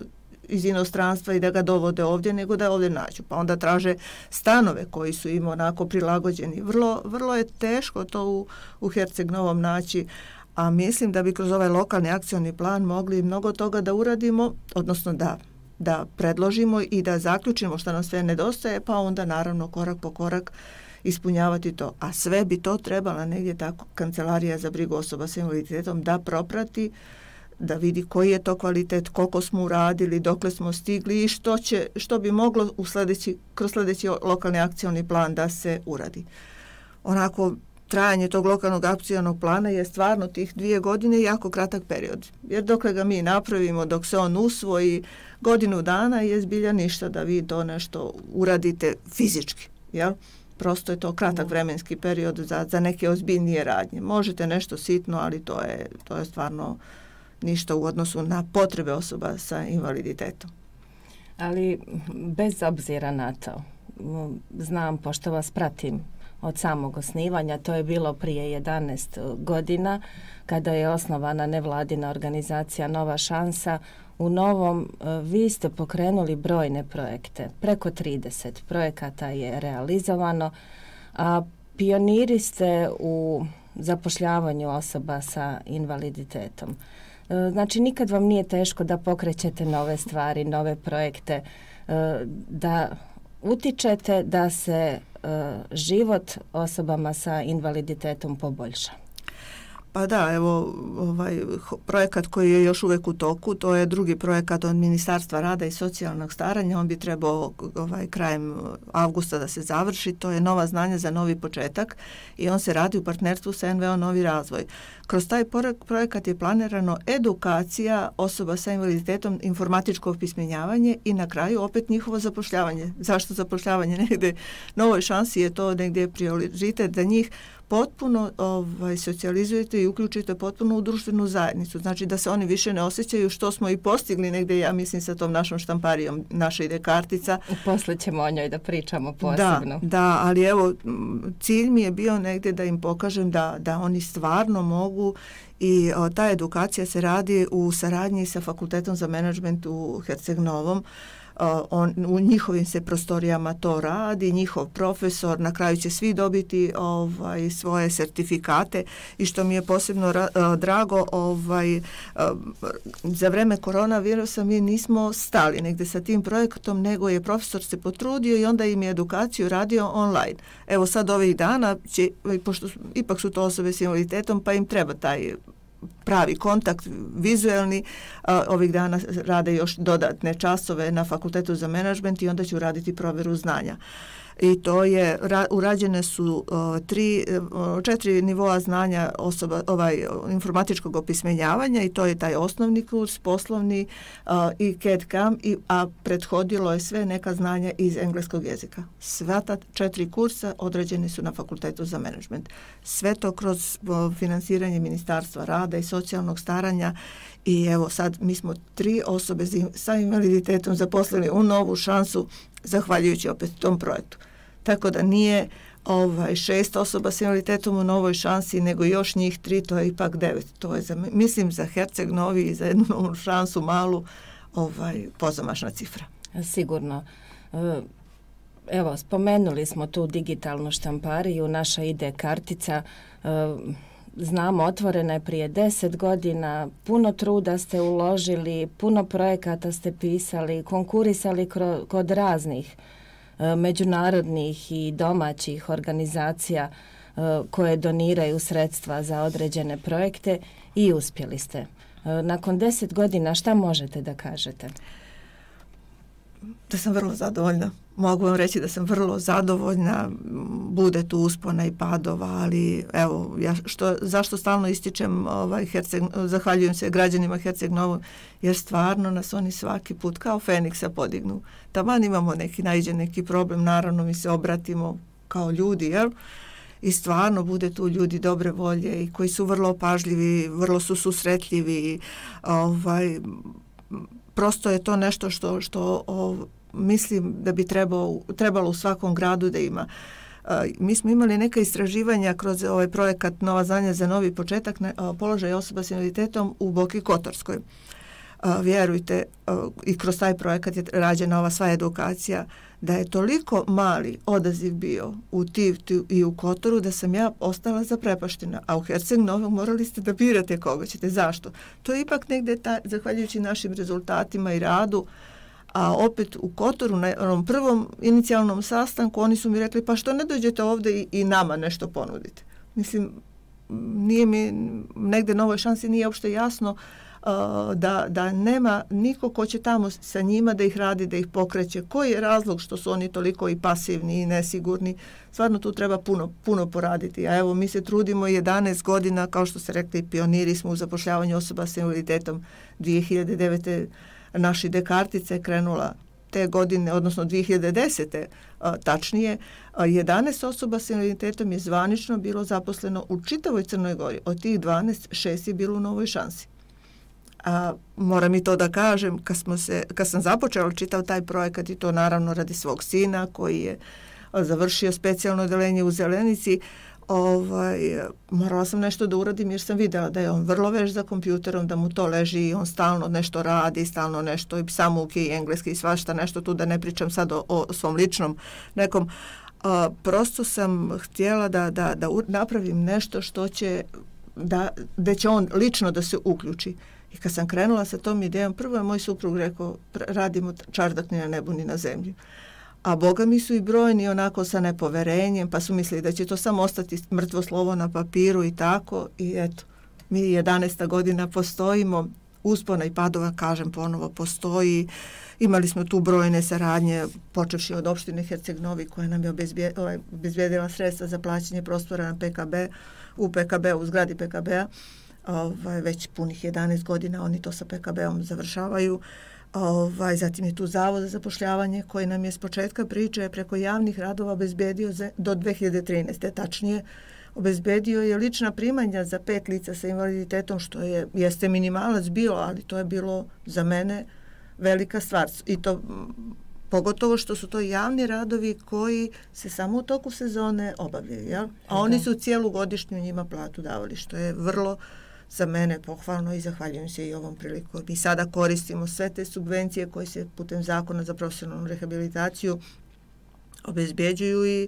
iz inostranstva i da ga dovode ovdje, nego da ovdje nađu. Pa onda traže stanove koji su im onako prilagođeni. Vrlo, vrlo je teško to u, u Herceg Novom naći, a mislim da bi kroz ovaj lokalni akcioni plan mogli mnogo toga da uradimo, odnosno da, da predložimo i da zaključimo što nam sve nedostaje, pa onda naravno korak po korak ispunjavati to. A sve bi to trebala negdje tako Kancelarija za brigu osoba s invaliditetom da proprati, da vidi koji je to kvalitet, koliko smo uradili, dokle smo stigli i što, će, što bi moglo u sljedeći, kroz sljedeći lokalni akcioni plan da se uradi. Onako, trajanje tog lokalnog akcionog plana je stvarno tih dvije godine jako kratak period. Jer dokle ga mi napravimo, dok se on usvoji, godinu dana je zbilja ništa da vi to nešto uradite fizički, jel? Prosto je to kratak vremenski period za, za neke ozbiljnije radnje. Možete nešto sitno, ali to je, to je stvarno ništa u odnosu na potrebe osoba sa invaliditetom. Ali bez obzira na to, znam, pošto vas pratim od samog osnivanja, to je bilo prije jedanaest godina, kada je osnovana nevladina organizacija Nova šansa. U Novom vi ste pokrenuli brojne projekte, preko trideset projekata je realizovano, a pioniri ste u zapošljavanju osoba sa invaliditetom. Znači, nikad vam nije teško da pokrećete nove stvari, nove projekte, da utičete da se život osobama sa invaliditetom poboljša. Pa da, evo, ovaj projekat koji je još uvijek u toku, to je drugi projekat od Ministarstva rada i socijalnog staranja, on bi trebao ovaj, krajem avgusta da se završi, to je Nova znanja za novi početak i on se radi u partnerstvu sa N V O Novi razvoj. Kroz taj projekat je planirano edukacija osoba sa invaliditetom, informatičko opismenjavanje i na kraju opet njihovo zapošljavanje. Zašto zapošljavanje? Negdje Novoj šansi je to negdje prioritet za njih, potpuno ovaj, socijalizujete i uključite potpuno u društvenu zajednicu. Znači da se oni više ne osjećaju, što smo i postigli negdje, ja mislim, sa tom našom štamparijom, naša ide kartica. Poslije ćemo o njoj da pričamo posebno. Da, da, ali evo, cilj mi je bio negdje da im pokažem da, da oni stvarno mogu i o, ta edukacija se radi u saradnji sa Fakultetom za menadžment u Herceg Novom. On, u njihovim se prostorijama to radi, njihov profesor, na kraju će svi dobiti ovaj, svoje sertifikate i što mi je posebno ra, drago, ovaj, za vreme koronavirusa mi nismo stali negdje sa tim projektom, nego je profesor se potrudio i onda im je edukaciju radio online. Evo sad ovih dana, će, pošto ipak su to osobe s invaliditetom, pa im treba taj pravi kontakt, vizuelni, a, ovih dana rade još dodatne časove na Fakultetu za menadžment i onda ću raditi provjeru znanja. I to je, ra, urađene su o, tri, o, četiri nivoa znanja osoba, ovaj, informatičkog opismenjavanja i to je taj osnovni kurs, poslovni o, i C A D C A M, i, a prethodilo je sve neka znanja iz engleskog jezika. Sva ta četiri kursa određeni su na Fakultetu za menadžment. Sve to kroz o, finansiranje Ministarstva rada i socijalnog staranja i evo sad mi smo tri osobe sa invaliditetom zaposlili u Novu šansu zahvaljujući opet tom projektu. Tako da nije ovaj, šest osoba s invaliditetom u Novoj šansi, nego još njih tri, to je ipak devet. To je, za, mislim, za Herceg Novi i za jednu Novu šansu malu ovaj, pozamašna cifra. Sigurno. Evo, spomenuli smo tu digitalnu štampariju, naša ide kartica. Znamo, otvorena je prije deset godina, puno truda ste uložili, puno projekata ste pisali, konkurisali kro, kod raznih e, međunarodnih i domaćih organizacija e, koje doniraju sredstva za određene projekte i uspjeli ste. E, nakon deset godina šta možete da kažete? Da sam vrlo zadovoljna. Mogu vam reći da sam vrlo zadovoljna, bude tu uspona i padova, ali evo, ja što, zašto stalno ističem, ovaj, Herceg, zahvaljujem se građanima Herceg Novog, jer stvarno nas oni svaki put kao Feniksa podignu. Taman imamo neki, naiđe neki problem, naravno mi se obratimo kao ljudi, jel? I stvarno bude tu ljudi dobre volje i koji su vrlo pažljivi, vrlo su susretljivi, ovaj, prosto je to nešto što, što o, mislim da bi trebalo, trebalo u svakom gradu da ima. A, mi smo imali neka istraživanja kroz ovaj projekat Nova znanja za novi početak na položaj osoba s invaliditetom u Boki Kotorskoj. a, vjerujte, a, i kroz taj projekat je rađena ova sva edukacija, da je toliko mali odaziv bio u Tivtu i u Kotoru da sam ja ostala zaprepaštena. A u Herceg Novom morali ste da birate koga ćete. Zašto? To je ipak negde, ta, zahvaljujući našim rezultatima i radu, a opet u Kotoru, na onom prvom inicijalnom sastanku, oni su mi rekli, pa što ne dođete ovdje i, i nama nešto ponudite? Mislim, nije mi negde na ovoj šansi nije uopšte jasno uh, da, da nema niko ko će tamo sa njima da ih radi, da ih pokreće. Koji je razlog što su oni toliko i pasivni i nesigurni? Stvarno tu treba puno, puno poraditi. A evo, mi se trudimo jedanaest godina, kao što ste rekli, pioniri smo u zapošljavanju osoba s invaliditetom. dvije hiljade devete naši dekartice je krenula te godine, odnosno dvije hiljade desete a, tačnije, a, jedanaest osoba s invaliditetom je zvanično bilo zaposleno u čitavoj Crnoj Gori. Od tih dvanaest, šest je bilo u Novoj šansi. A, moram i to da kažem, kad, smo se, kad sam započela čitav taj projekat, i to naravno radi svog sina koji je a, završio specijalno odeljenje u Zelenici, ovaj, morala sam nešto da uradim jer sam vidjela da je on vrlo veš za kompjuterom, da mu to leži i on stalno nešto radi, stalno nešto i samuke i engleski i svašta nešto tu, da ne pričam sad o, o svom ličnom nekom. A, prosto sam htjela da, da, da napravim nešto što će, da, da će on lično da se uključi. I kad sam krenula sa tom idejom, prvo je moj suprug rekao, radimo čardak ni na nebu ni na zemlji. A boga mi su i brojni onako sa nepoverenjem, pa su mislili da će to samo ostati mrtvo slovo na papiru i tako. I eto, mi jedanaesta godina postojimo, uspona i padova, kažem ponovo, postoji. Imali smo tu brojne saradnje, počevši od opštine Herceg Novi, koja nam je obezbijedila sredstva za plaćanje prostora na P K B, u P K B, u zgradi P K B-a. Ovaj, već punih jedanaest godina oni to sa P K B-om završavaju. Ovaj, zatim je tu Zavod za zapošljavanje koji nam je s početka priče preko javnih radova obezbedio za, do dvije hiljade trinaeste. Tačnije, obezbedio je lična primanja za pet lica sa invaliditetom, što je, jeste minimalac bilo, ali to je bilo za mene velika stvar. I to pogotovo što su to javni radovi koji se samo u toku sezone obavljaju. Jel? A oni su cijelu godišnju njima platu davali, što je vrlo za mene pohvalno i zahvaljujem se i ovom priliku. Mi sada koristimo sve te subvencije koje se putem zakona za profesionalnu rehabilitaciju obezbjeđuju i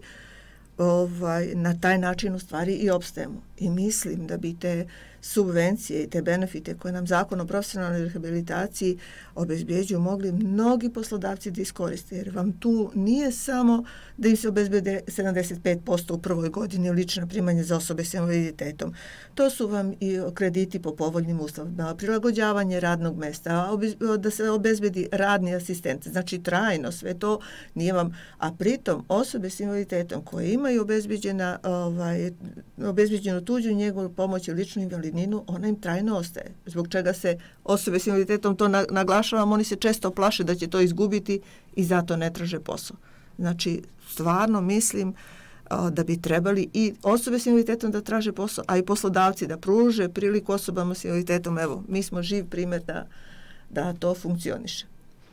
ovaj, na taj način u stvari i opstajemo. I mislim da bi te subvencije i te benefite koje nam zakon o profesionalnoj rehabilitaciji obezbjeđuju mogli mnogi poslodavci da iskoriste, jer vam tu nije samo da im se obezbede sedamdeset pet posto u prvoj godini lična primanja za osobe s invaliditetom. To su vam i krediti po povoljnim uslovima, prilagođavanje radnog mesta, da se obezbedi radni asistent, znači trajno sve to nije vam, a pritom osobe s invaliditetom koje imaju obezbeđena, ovaj, obezbeđenu tuđu njegovu pomoć i ličnu invalidninu, ona im trajno ostaje. Zbog čega se osobe s invaliditetom, to naglašavam, oni se često plaše da će to izgubiti i zato ne traže posao. Znači, stvarno mislim a, da bi trebali i osobe s invaliditetom da traže posao, a i poslodavci da pruže priliku osobama s invaliditetom. Evo, mi smo živ primjer da, da to funkcioniše.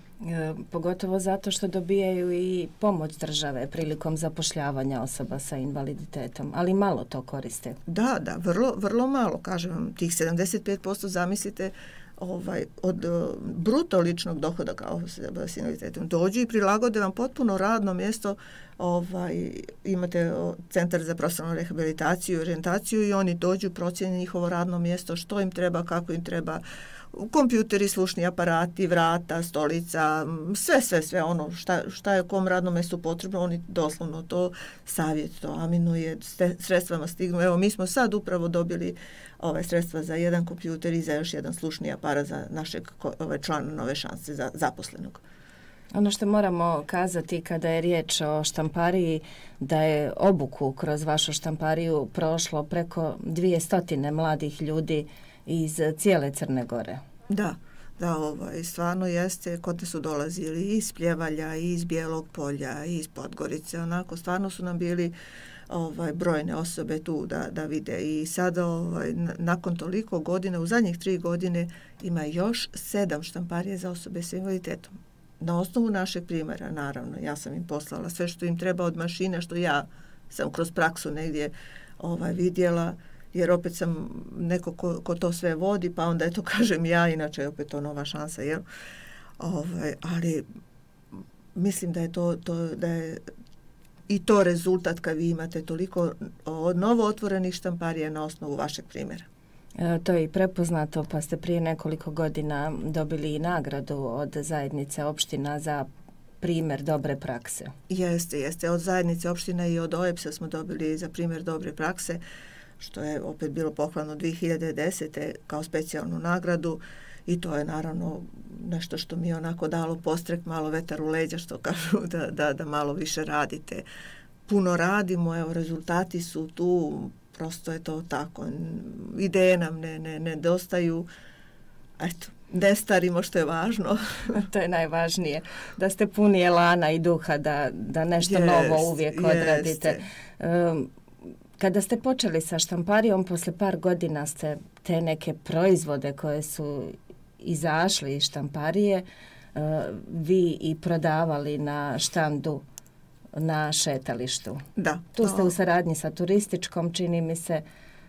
E, pogotovo zato što dobijaju i pomoć države prilikom zapošljavanja osoba sa invaliditetom, ali malo to koriste. Da, da, vrlo, vrlo malo, kažem vam, tih sedamdeset pet posto zamislite ovaj, od uh, bruto ličnog dohoda kao osoba s invaliditetom. Dođu i prilagode vam potpuno radno mjesto, ovaj, imate o, centar za profesionalnu rehabilitaciju i orijentaciju i oni dođu, procjene njihovo radno mjesto, što im treba, kako im treba, kompjuteri, slušni aparati, vrata, stolica, sve, sve, sve ono šta, šta je kom radnom mjestu potrebno, oni doslovno to savjet, to aminuje, sredstvama stignu. Evo, mi smo sad upravo dobili ove sredstva za jedan kompjuter i za još jedan slušni aparat za našeg ove člana Nove šanse, za zaposlenog. Ono što moramo kazati kada je riječ o štampariji, da je obuku kroz vašu štampariju prošlo preko dvije stotine mladih ljudi iz cijele Crne Gore. Da, da, ovaj, stvarno jeste, kod su dolazili i iz Pljevalja, i iz Bijelog Polja, i iz Podgorice, onako, stvarno su nam bili ovaj, brojne osobe tu da, da vide i sada ovaj, nakon toliko godina, u zadnjih tri godine ima još sedam štamparije za osobe s invaliditetom. Na osnovu našeg primjera, naravno, ja sam im poslala sve što im treba od mašina, što ja sam kroz praksu negdje ovaj, vidjela jer opet sam neko ko, ko to sve vodi, pa onda eto kažem ja, inače je opet to nova šansa, jel? Ovaj, ali mislim da je to, to da je i to rezultat kad vi imate toliko novo otvorenih štamparija na osnovu vašeg primjera. E, to je i prepoznato, pa ste prije nekoliko godina dobili i nagradu od zajednice opština za primjer dobre prakse. Jeste, jeste. Od zajednice opština i od O E B S-a smo dobili za primjer dobre prakse, što je opet bilo pohvalno dvije hiljade desete kao specijalnu nagradu i to je naravno nešto što mi je onako dalo postrek, malo vetar u leđa, što kažu da, da, da malo više radite. Puno radimo, evo rezultati su tu, prosto je to tako. Ideje nam ne, ne, ne dostaju, eto, ne starimo, što je važno. To je najvažnije, da ste puni elana i duha, da, da nešto jest, novo uvijek odradite. Um, kada ste počeli sa štamparijom, posle par godina ste te neke proizvode koje su izašli iz štamparije, uh, vi i prodavali na štandu na šetalištu. Da. Tu ste u saradnji sa turističkom, čini mi se,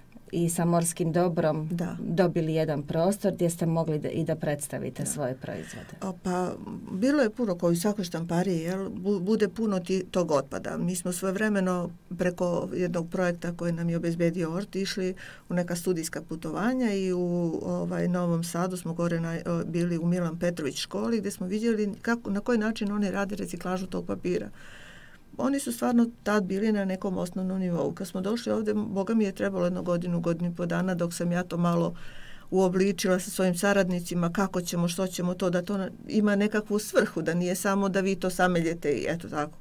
i sa Morskim dobrom da. dobili jedan prostor gdje ste mogli da, i da predstavite da. svoje proizvode. O, pa bilo je puno, kao i svakoj štampariji, jel, bude puno ti, tog otpada. Mi smo svojevremeno preko jednog projekta koji nam je obezbedio Ort išli u neka studijska putovanja i u ovaj, Novom Sadu smo gore na, bili u Milan Petrović školi gdje smo vidjeli kako, na koji način oni rade reciklažu tog papira. Oni su stvarno tad bili na nekom osnovnom nivou. Kad smo došli ovdje, Boga mi je trebalo jednu godinu, godinu i po dana dok sam ja to malo uobličila sa svojim saradnicima, kako ćemo, što ćemo to, da to ima nekakvu svrhu, da nije samo da vi to sameljete i eto tako.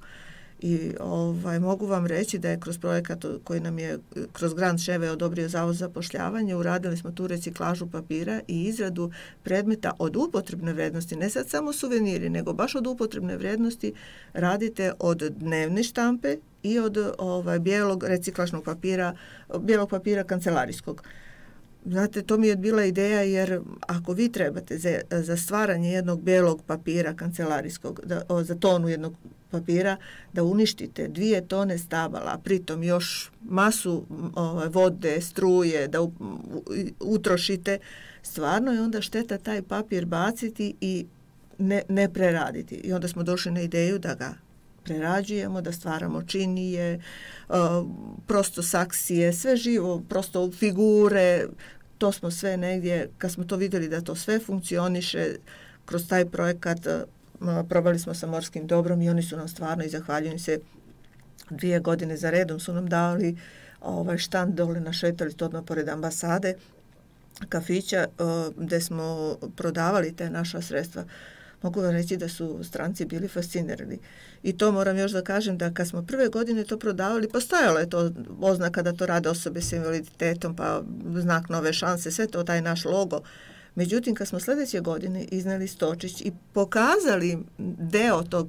I ovaj, mogu vam reći da je kroz projekat koji nam je kroz grant Ševe odobrio Zavod za zapošljavanje, uradili smo tu reciklažu papira i izradu predmeta od upotrebne vrednosti, ne sad samo suveniri, nego baš od upotrebne vrednosti radite od dnevne štampe i od ovaj, bijelog reciklažnog papira, bijelog papira kancelarijskog. Znate, to mi je bila ideja jer ako vi trebate za, za stvaranje jednog bijelog papira kancelarijskog, da, o, za tonu jednog papira, da uništite dvije tone stabala, pritom još masu o, vode, struje, da u, utrošite, stvarno je onda šteta taj papir baciti i ne, ne preraditi. I onda smo došli na ideju da ga prerađujemo, da stvaramo činije, uh, prosto saksije, sve živo, prosto figure, to smo sve negdje, kad smo to vidjeli da to sve funkcioniše, kroz taj projekat uh, probali smo sa Morskim dobrom i oni su nam stvarno, i zahvaljujem se, dvije godine za redom su nam dali ovaj štand dole na šetali, to odmah pored ambasade, kafića, uh, gdje smo prodavali te naša sredstva. Mogu vam reći da su stranci bili fascinirani. I to moram još da kažem da kad smo prve godine to prodavali, postojalo je to oznaka da to rade osobe s invaliditetom, pa znak nove šanse, sve to taj naš logo. Međutim, kad smo sljedeće godine izneli stočić i pokazali deo tog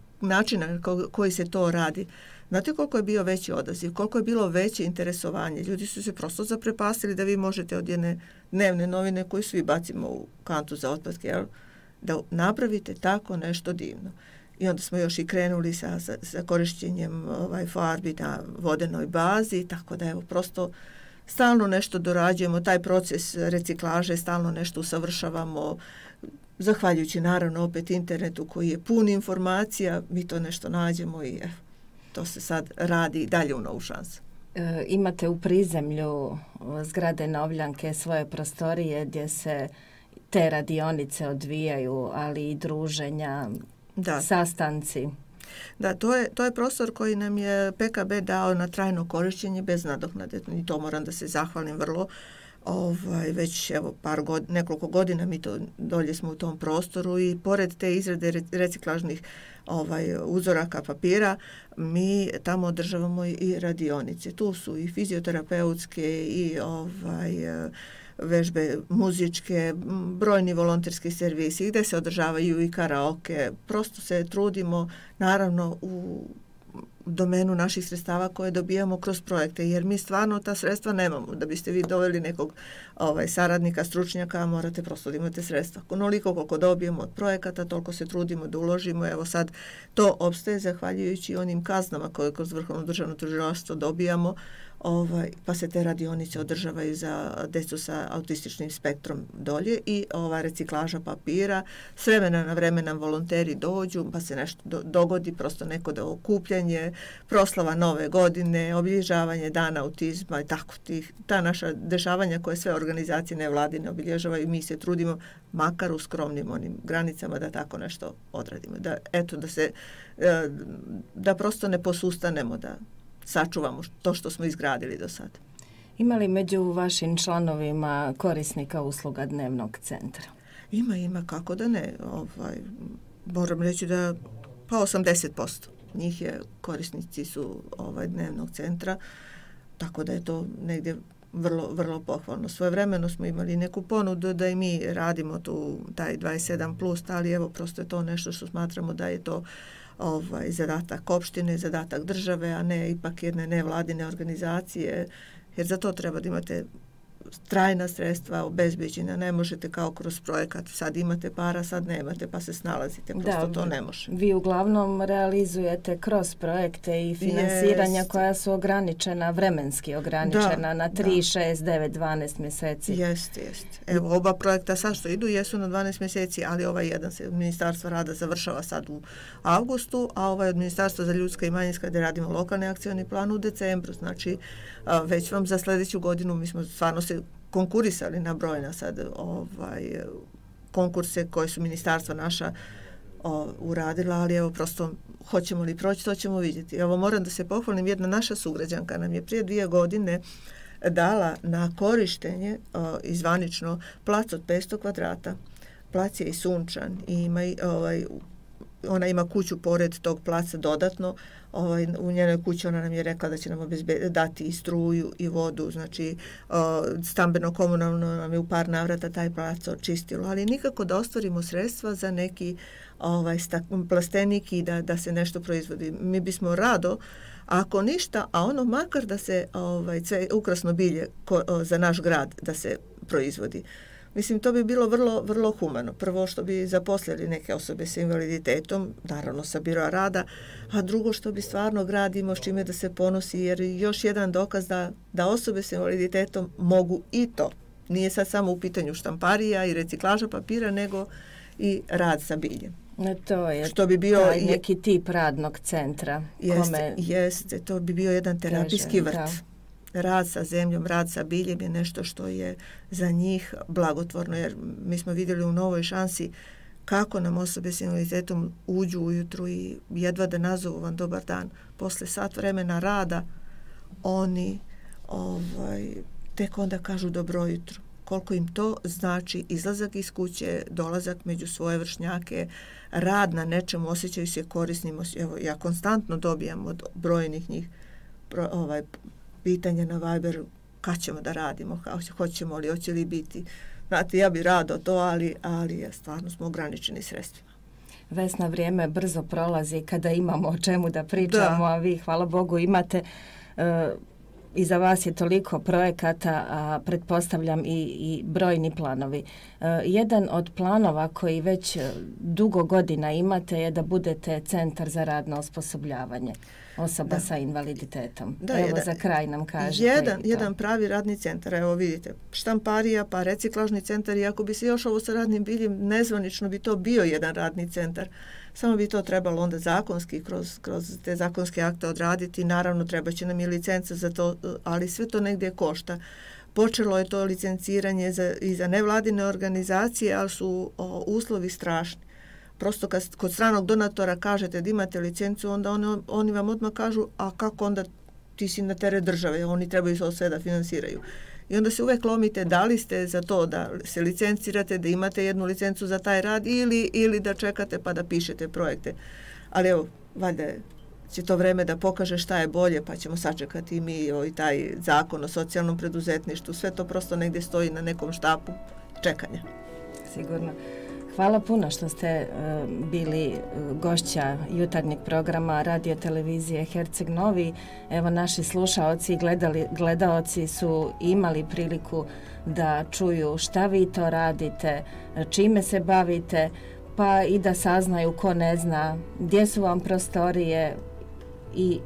načina koji se to radi, znate koliko je bio veći odaziv, koliko je bilo veće interesovanje. Ljudi su se prosto zaprepastili da vi možete od jedne dnevne novine koju svi bacimo u kantu za otpadke, jel? Da napravite tako nešto divno. I onda smo još i krenuli sa, sa, sa korišćenjem ovaj, farbi na vodenoj bazi, tako da evo prosto stalno nešto dorađujemo, taj proces reciklaže, stalno nešto usavršavamo, zahvaljujući naravno opet internetu koji je pun informacija, mi to nešto nađemo i evo, to se sad radi dalje u novu šansu. E, imate u prizemlju zgrade Novljanke svoje prostorije gdje se te radionice odvijaju, ali i druženja, da. sastanci. Da, to je, to je prostor koji nam je P K B dao na trajno korišćenje bez nadoknade. I to moram da se zahvalim vrlo. Ovaj, već evo, par god, nekoliko godina mi to dolje smo u tom prostoru i pored te izrade reciklažnih ovaj, uzoraka papira, mi tamo održavamo i radionice. Tu su i fizioterapeutske i ovaj, vežbe muzičke, brojni volonterski servisi gdje se održavaju i karaoke. Prosto se trudimo, naravno, u domenu naših sredstava koje dobijamo kroz projekte, jer mi stvarno ta sredstva nemamo. Da biste vi doveli nekog ovaj, saradnika, stručnjaka, morate prosto da imate sredstva. Onoliko koliko dobijemo od projekata, toliko se trudimo da uložimo. Evo sad to opstaje zahvaljujući onim kaznama koje kroz Vrhovno državno tužilaštvo dobijamo Ovaj, pa se te radionice održavaju za djecu sa autističnim spektrom dolje i ova reciklaža papira. S vremena na vreme nam volonteri dođu, pa se nešto do, dogodi, prosto neko da okupljanje, proslava nove godine, obilježavanje dana autizma i tako tih, ta naša dešavanja koje sve organizacije nevladine obilježavaju, mi se trudimo makar u skromnim onim granicama da tako nešto odradimo. Da, eto, da se, da prosto ne posustanemo, da sačuvamo to što smo izgradili do sada. Ima li među vašim članovima korisnika usluga dnevnog centra? Ima, ima, kako da ne. Ovaj, moram reći da pa osamdeset posto njih je korisnici su ovaj dnevnog centra, tako da je to negdje vrlo, vrlo pohvalno. Svojevremeno smo imali neku ponudu da i mi radimo tu taj dvadeset sedam plus, ali evo prosto je to nešto što smatramo da je to ovaj zadatak opštine, zadatak države, a ne ipak jedne nevladine organizacije, jer za to treba da imate trajna sredstva obezbeđena, ne možete kao kroz projekat, sad imate para, sad nemate, pa se snalazite, prosto da, to ne može. Vi uglavnom realizujete kroz projekte i finansiranja jest. Koja su ograničena, vremenski ograničena da, na tri, šest, devet, dvanaest mjeseci. Jeste, jeste. Evo, oba projekta sad što idu jesu na dvanaest mjeseci, ali ovaj jedan se od Ministarstva rada završava sad u avgustu, a ovaj od Ministarstva za ljudska i manjinska gdje radimo lokalni akcioni plan u decembru. Znači, već vam za sljedeću godinu mi smo stvarno se konkurisali na brojna sad ovaj, konkurse koje su ministarstva naša o, uradila, ali evo prosto hoćemo li proći, to ćemo vidjeti. Evo moram da se pohvalim, jedna naša sugrađanka nam je prije dvije godine dala na korištenje o, izvanično plac od petsto kvadrata. Plac je i sunčan i ima i, ovaj, ona ima kuću pored tog placa dodatno. Ovaj, u njenoj kući ona nam je rekla da će nam obezbe, dati i struju i vodu, znači stambeno-komunalno nam je u par navrata taj plac očistilo, ali nikako da ostvarimo sredstva za neki ovaj, stak, plastenik i da, da se nešto proizvodi. Mi bismo rado, ako ništa, a ono makar da se ovaj, sve ukrasno bilje ko, o, za naš grad da se proizvodi. Mislim, to bi bilo vrlo, vrlo humano. Prvo što bi zaposlili neke osobe sa invaliditetom, naravno sa biroa rada, a drugo što bi stvarno grad imao s čime da se ponosi, jer još jedan dokaz da, da osobe sa invaliditetom mogu i to. Nije sad samo u pitanju štamparija i reciklaža papira, nego i rad sa biljem. To je što bi bio taj neki tip radnog centra. Jeste, kome jeste, to bi bio jedan terapijski vrt. Da. Rad sa zemljom, rad sa biljem je nešto što je za njih blagotvorno, jer mi smo vidjeli u Novoj šansi kako nam osobe s invaliditetom uđu ujutru i jedva da nazovu vam dobar dan. Posle sat vremena rada oni ovaj, tek onda kažu dobro jutro. Koliko im to znači izlazak iz kuće, dolazak među svoje vršnjake, rad na nečemu, osjećaju se korisnim. Evo, ja konstantno dobijam od brojnih njih pro, ovaj, pitanje na Viberu kad ćemo da radimo, hoćemo li, hoće li biti. Znate, ja bi rado to, ali, ali stvarno smo ograničeni sredstvima. Vesna, vrijeme brzo prolazi kada imamo o čemu da pričamo, da. A vi, hvala Bogu, imate... Uh, Iza vas je toliko projekata, a pretpostavljam i, i brojni planovi. E, jedan od planova koji već dugo godina imate je da budete centar za radno osposobljavanje osoba da. Sa invaliditetom. Da, evo jedan, za kraj nam kažete. Jedan, jedan pravi radni centar, evo vidite, štamparija, pa reciklažni centar, i ako bi se još ovo sa radnim biljem, nezvanično bi to bio jedan radni centar. Samo bi to trebalo onda zakonski, kroz, kroz te zakonske akte odraditi. Naravno, treba će nam i licenca za to, ali sve to negdje košta. Počelo je to licenciranje za, i za nevladine organizacije, ali su o, uslovi strašni. Prosto kad kod stranog donatora kažete da imate licencu, onda oni, oni vam odmah kažu, a kako onda ti si na teret države, oni trebaju to sve da finansiraju. I onda se uvek lomite da li ste za to da se licencirate, da imate jednu licencu za taj rad ili, ili da čekate pa da pišete projekte. Ali evo, valjda će to vreme da pokaže šta je bolje, pa ćemo sačekati mi i taj zakon o socijalnom preduzetništvu. Sve to prosto negdje stoji na nekom štapu čekanja. Sigurno. Hvala puno što ste uh, bili uh, gošća jutarnjeg programa radio televizije Herceg Novi. Evo, naši slušaoci i gledali, gledaoci su imali priliku da čuju šta vi to radite, čime se bavite, pa i da saznaju, ko ne zna, gdje su vam prostorije i, i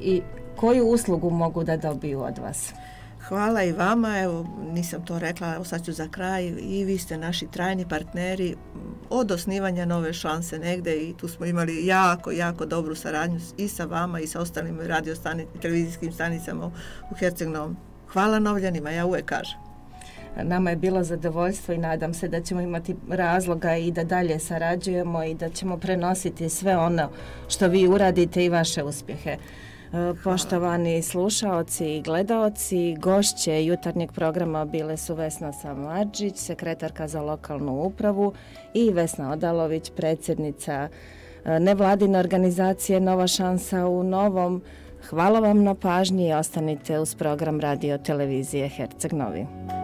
koju uslugu mogu da dobiju od vas? Hvala i vama, evo nisam to rekla, evo sad ću za kraj, i vi ste naši trajni partneri od osnivanja Nove šanse negde i tu smo imali jako, jako dobru saradnju i sa vama i sa ostalim radio stani, televizijskim stanicama u Herceg Novom. Hvala Novljanima, ja uvek kažem. Nama je bilo zadovoljstvo i nadam se da ćemo imati razloga i da dalje sarađujemo i da ćemo prenositi sve ono što vi uradite i vaše uspjehe. Poštovani slušaoci i gledaoci, gošće jutarnjeg programa bile su Vesna Samardžić, sekretarka za lokalnu upravu, i Vesna Odalović, predsjednica nevladine organizacije Nova šansa u Novom. Hvala vam na pažnji i ostanite uz program radio televizije Herceg Novi.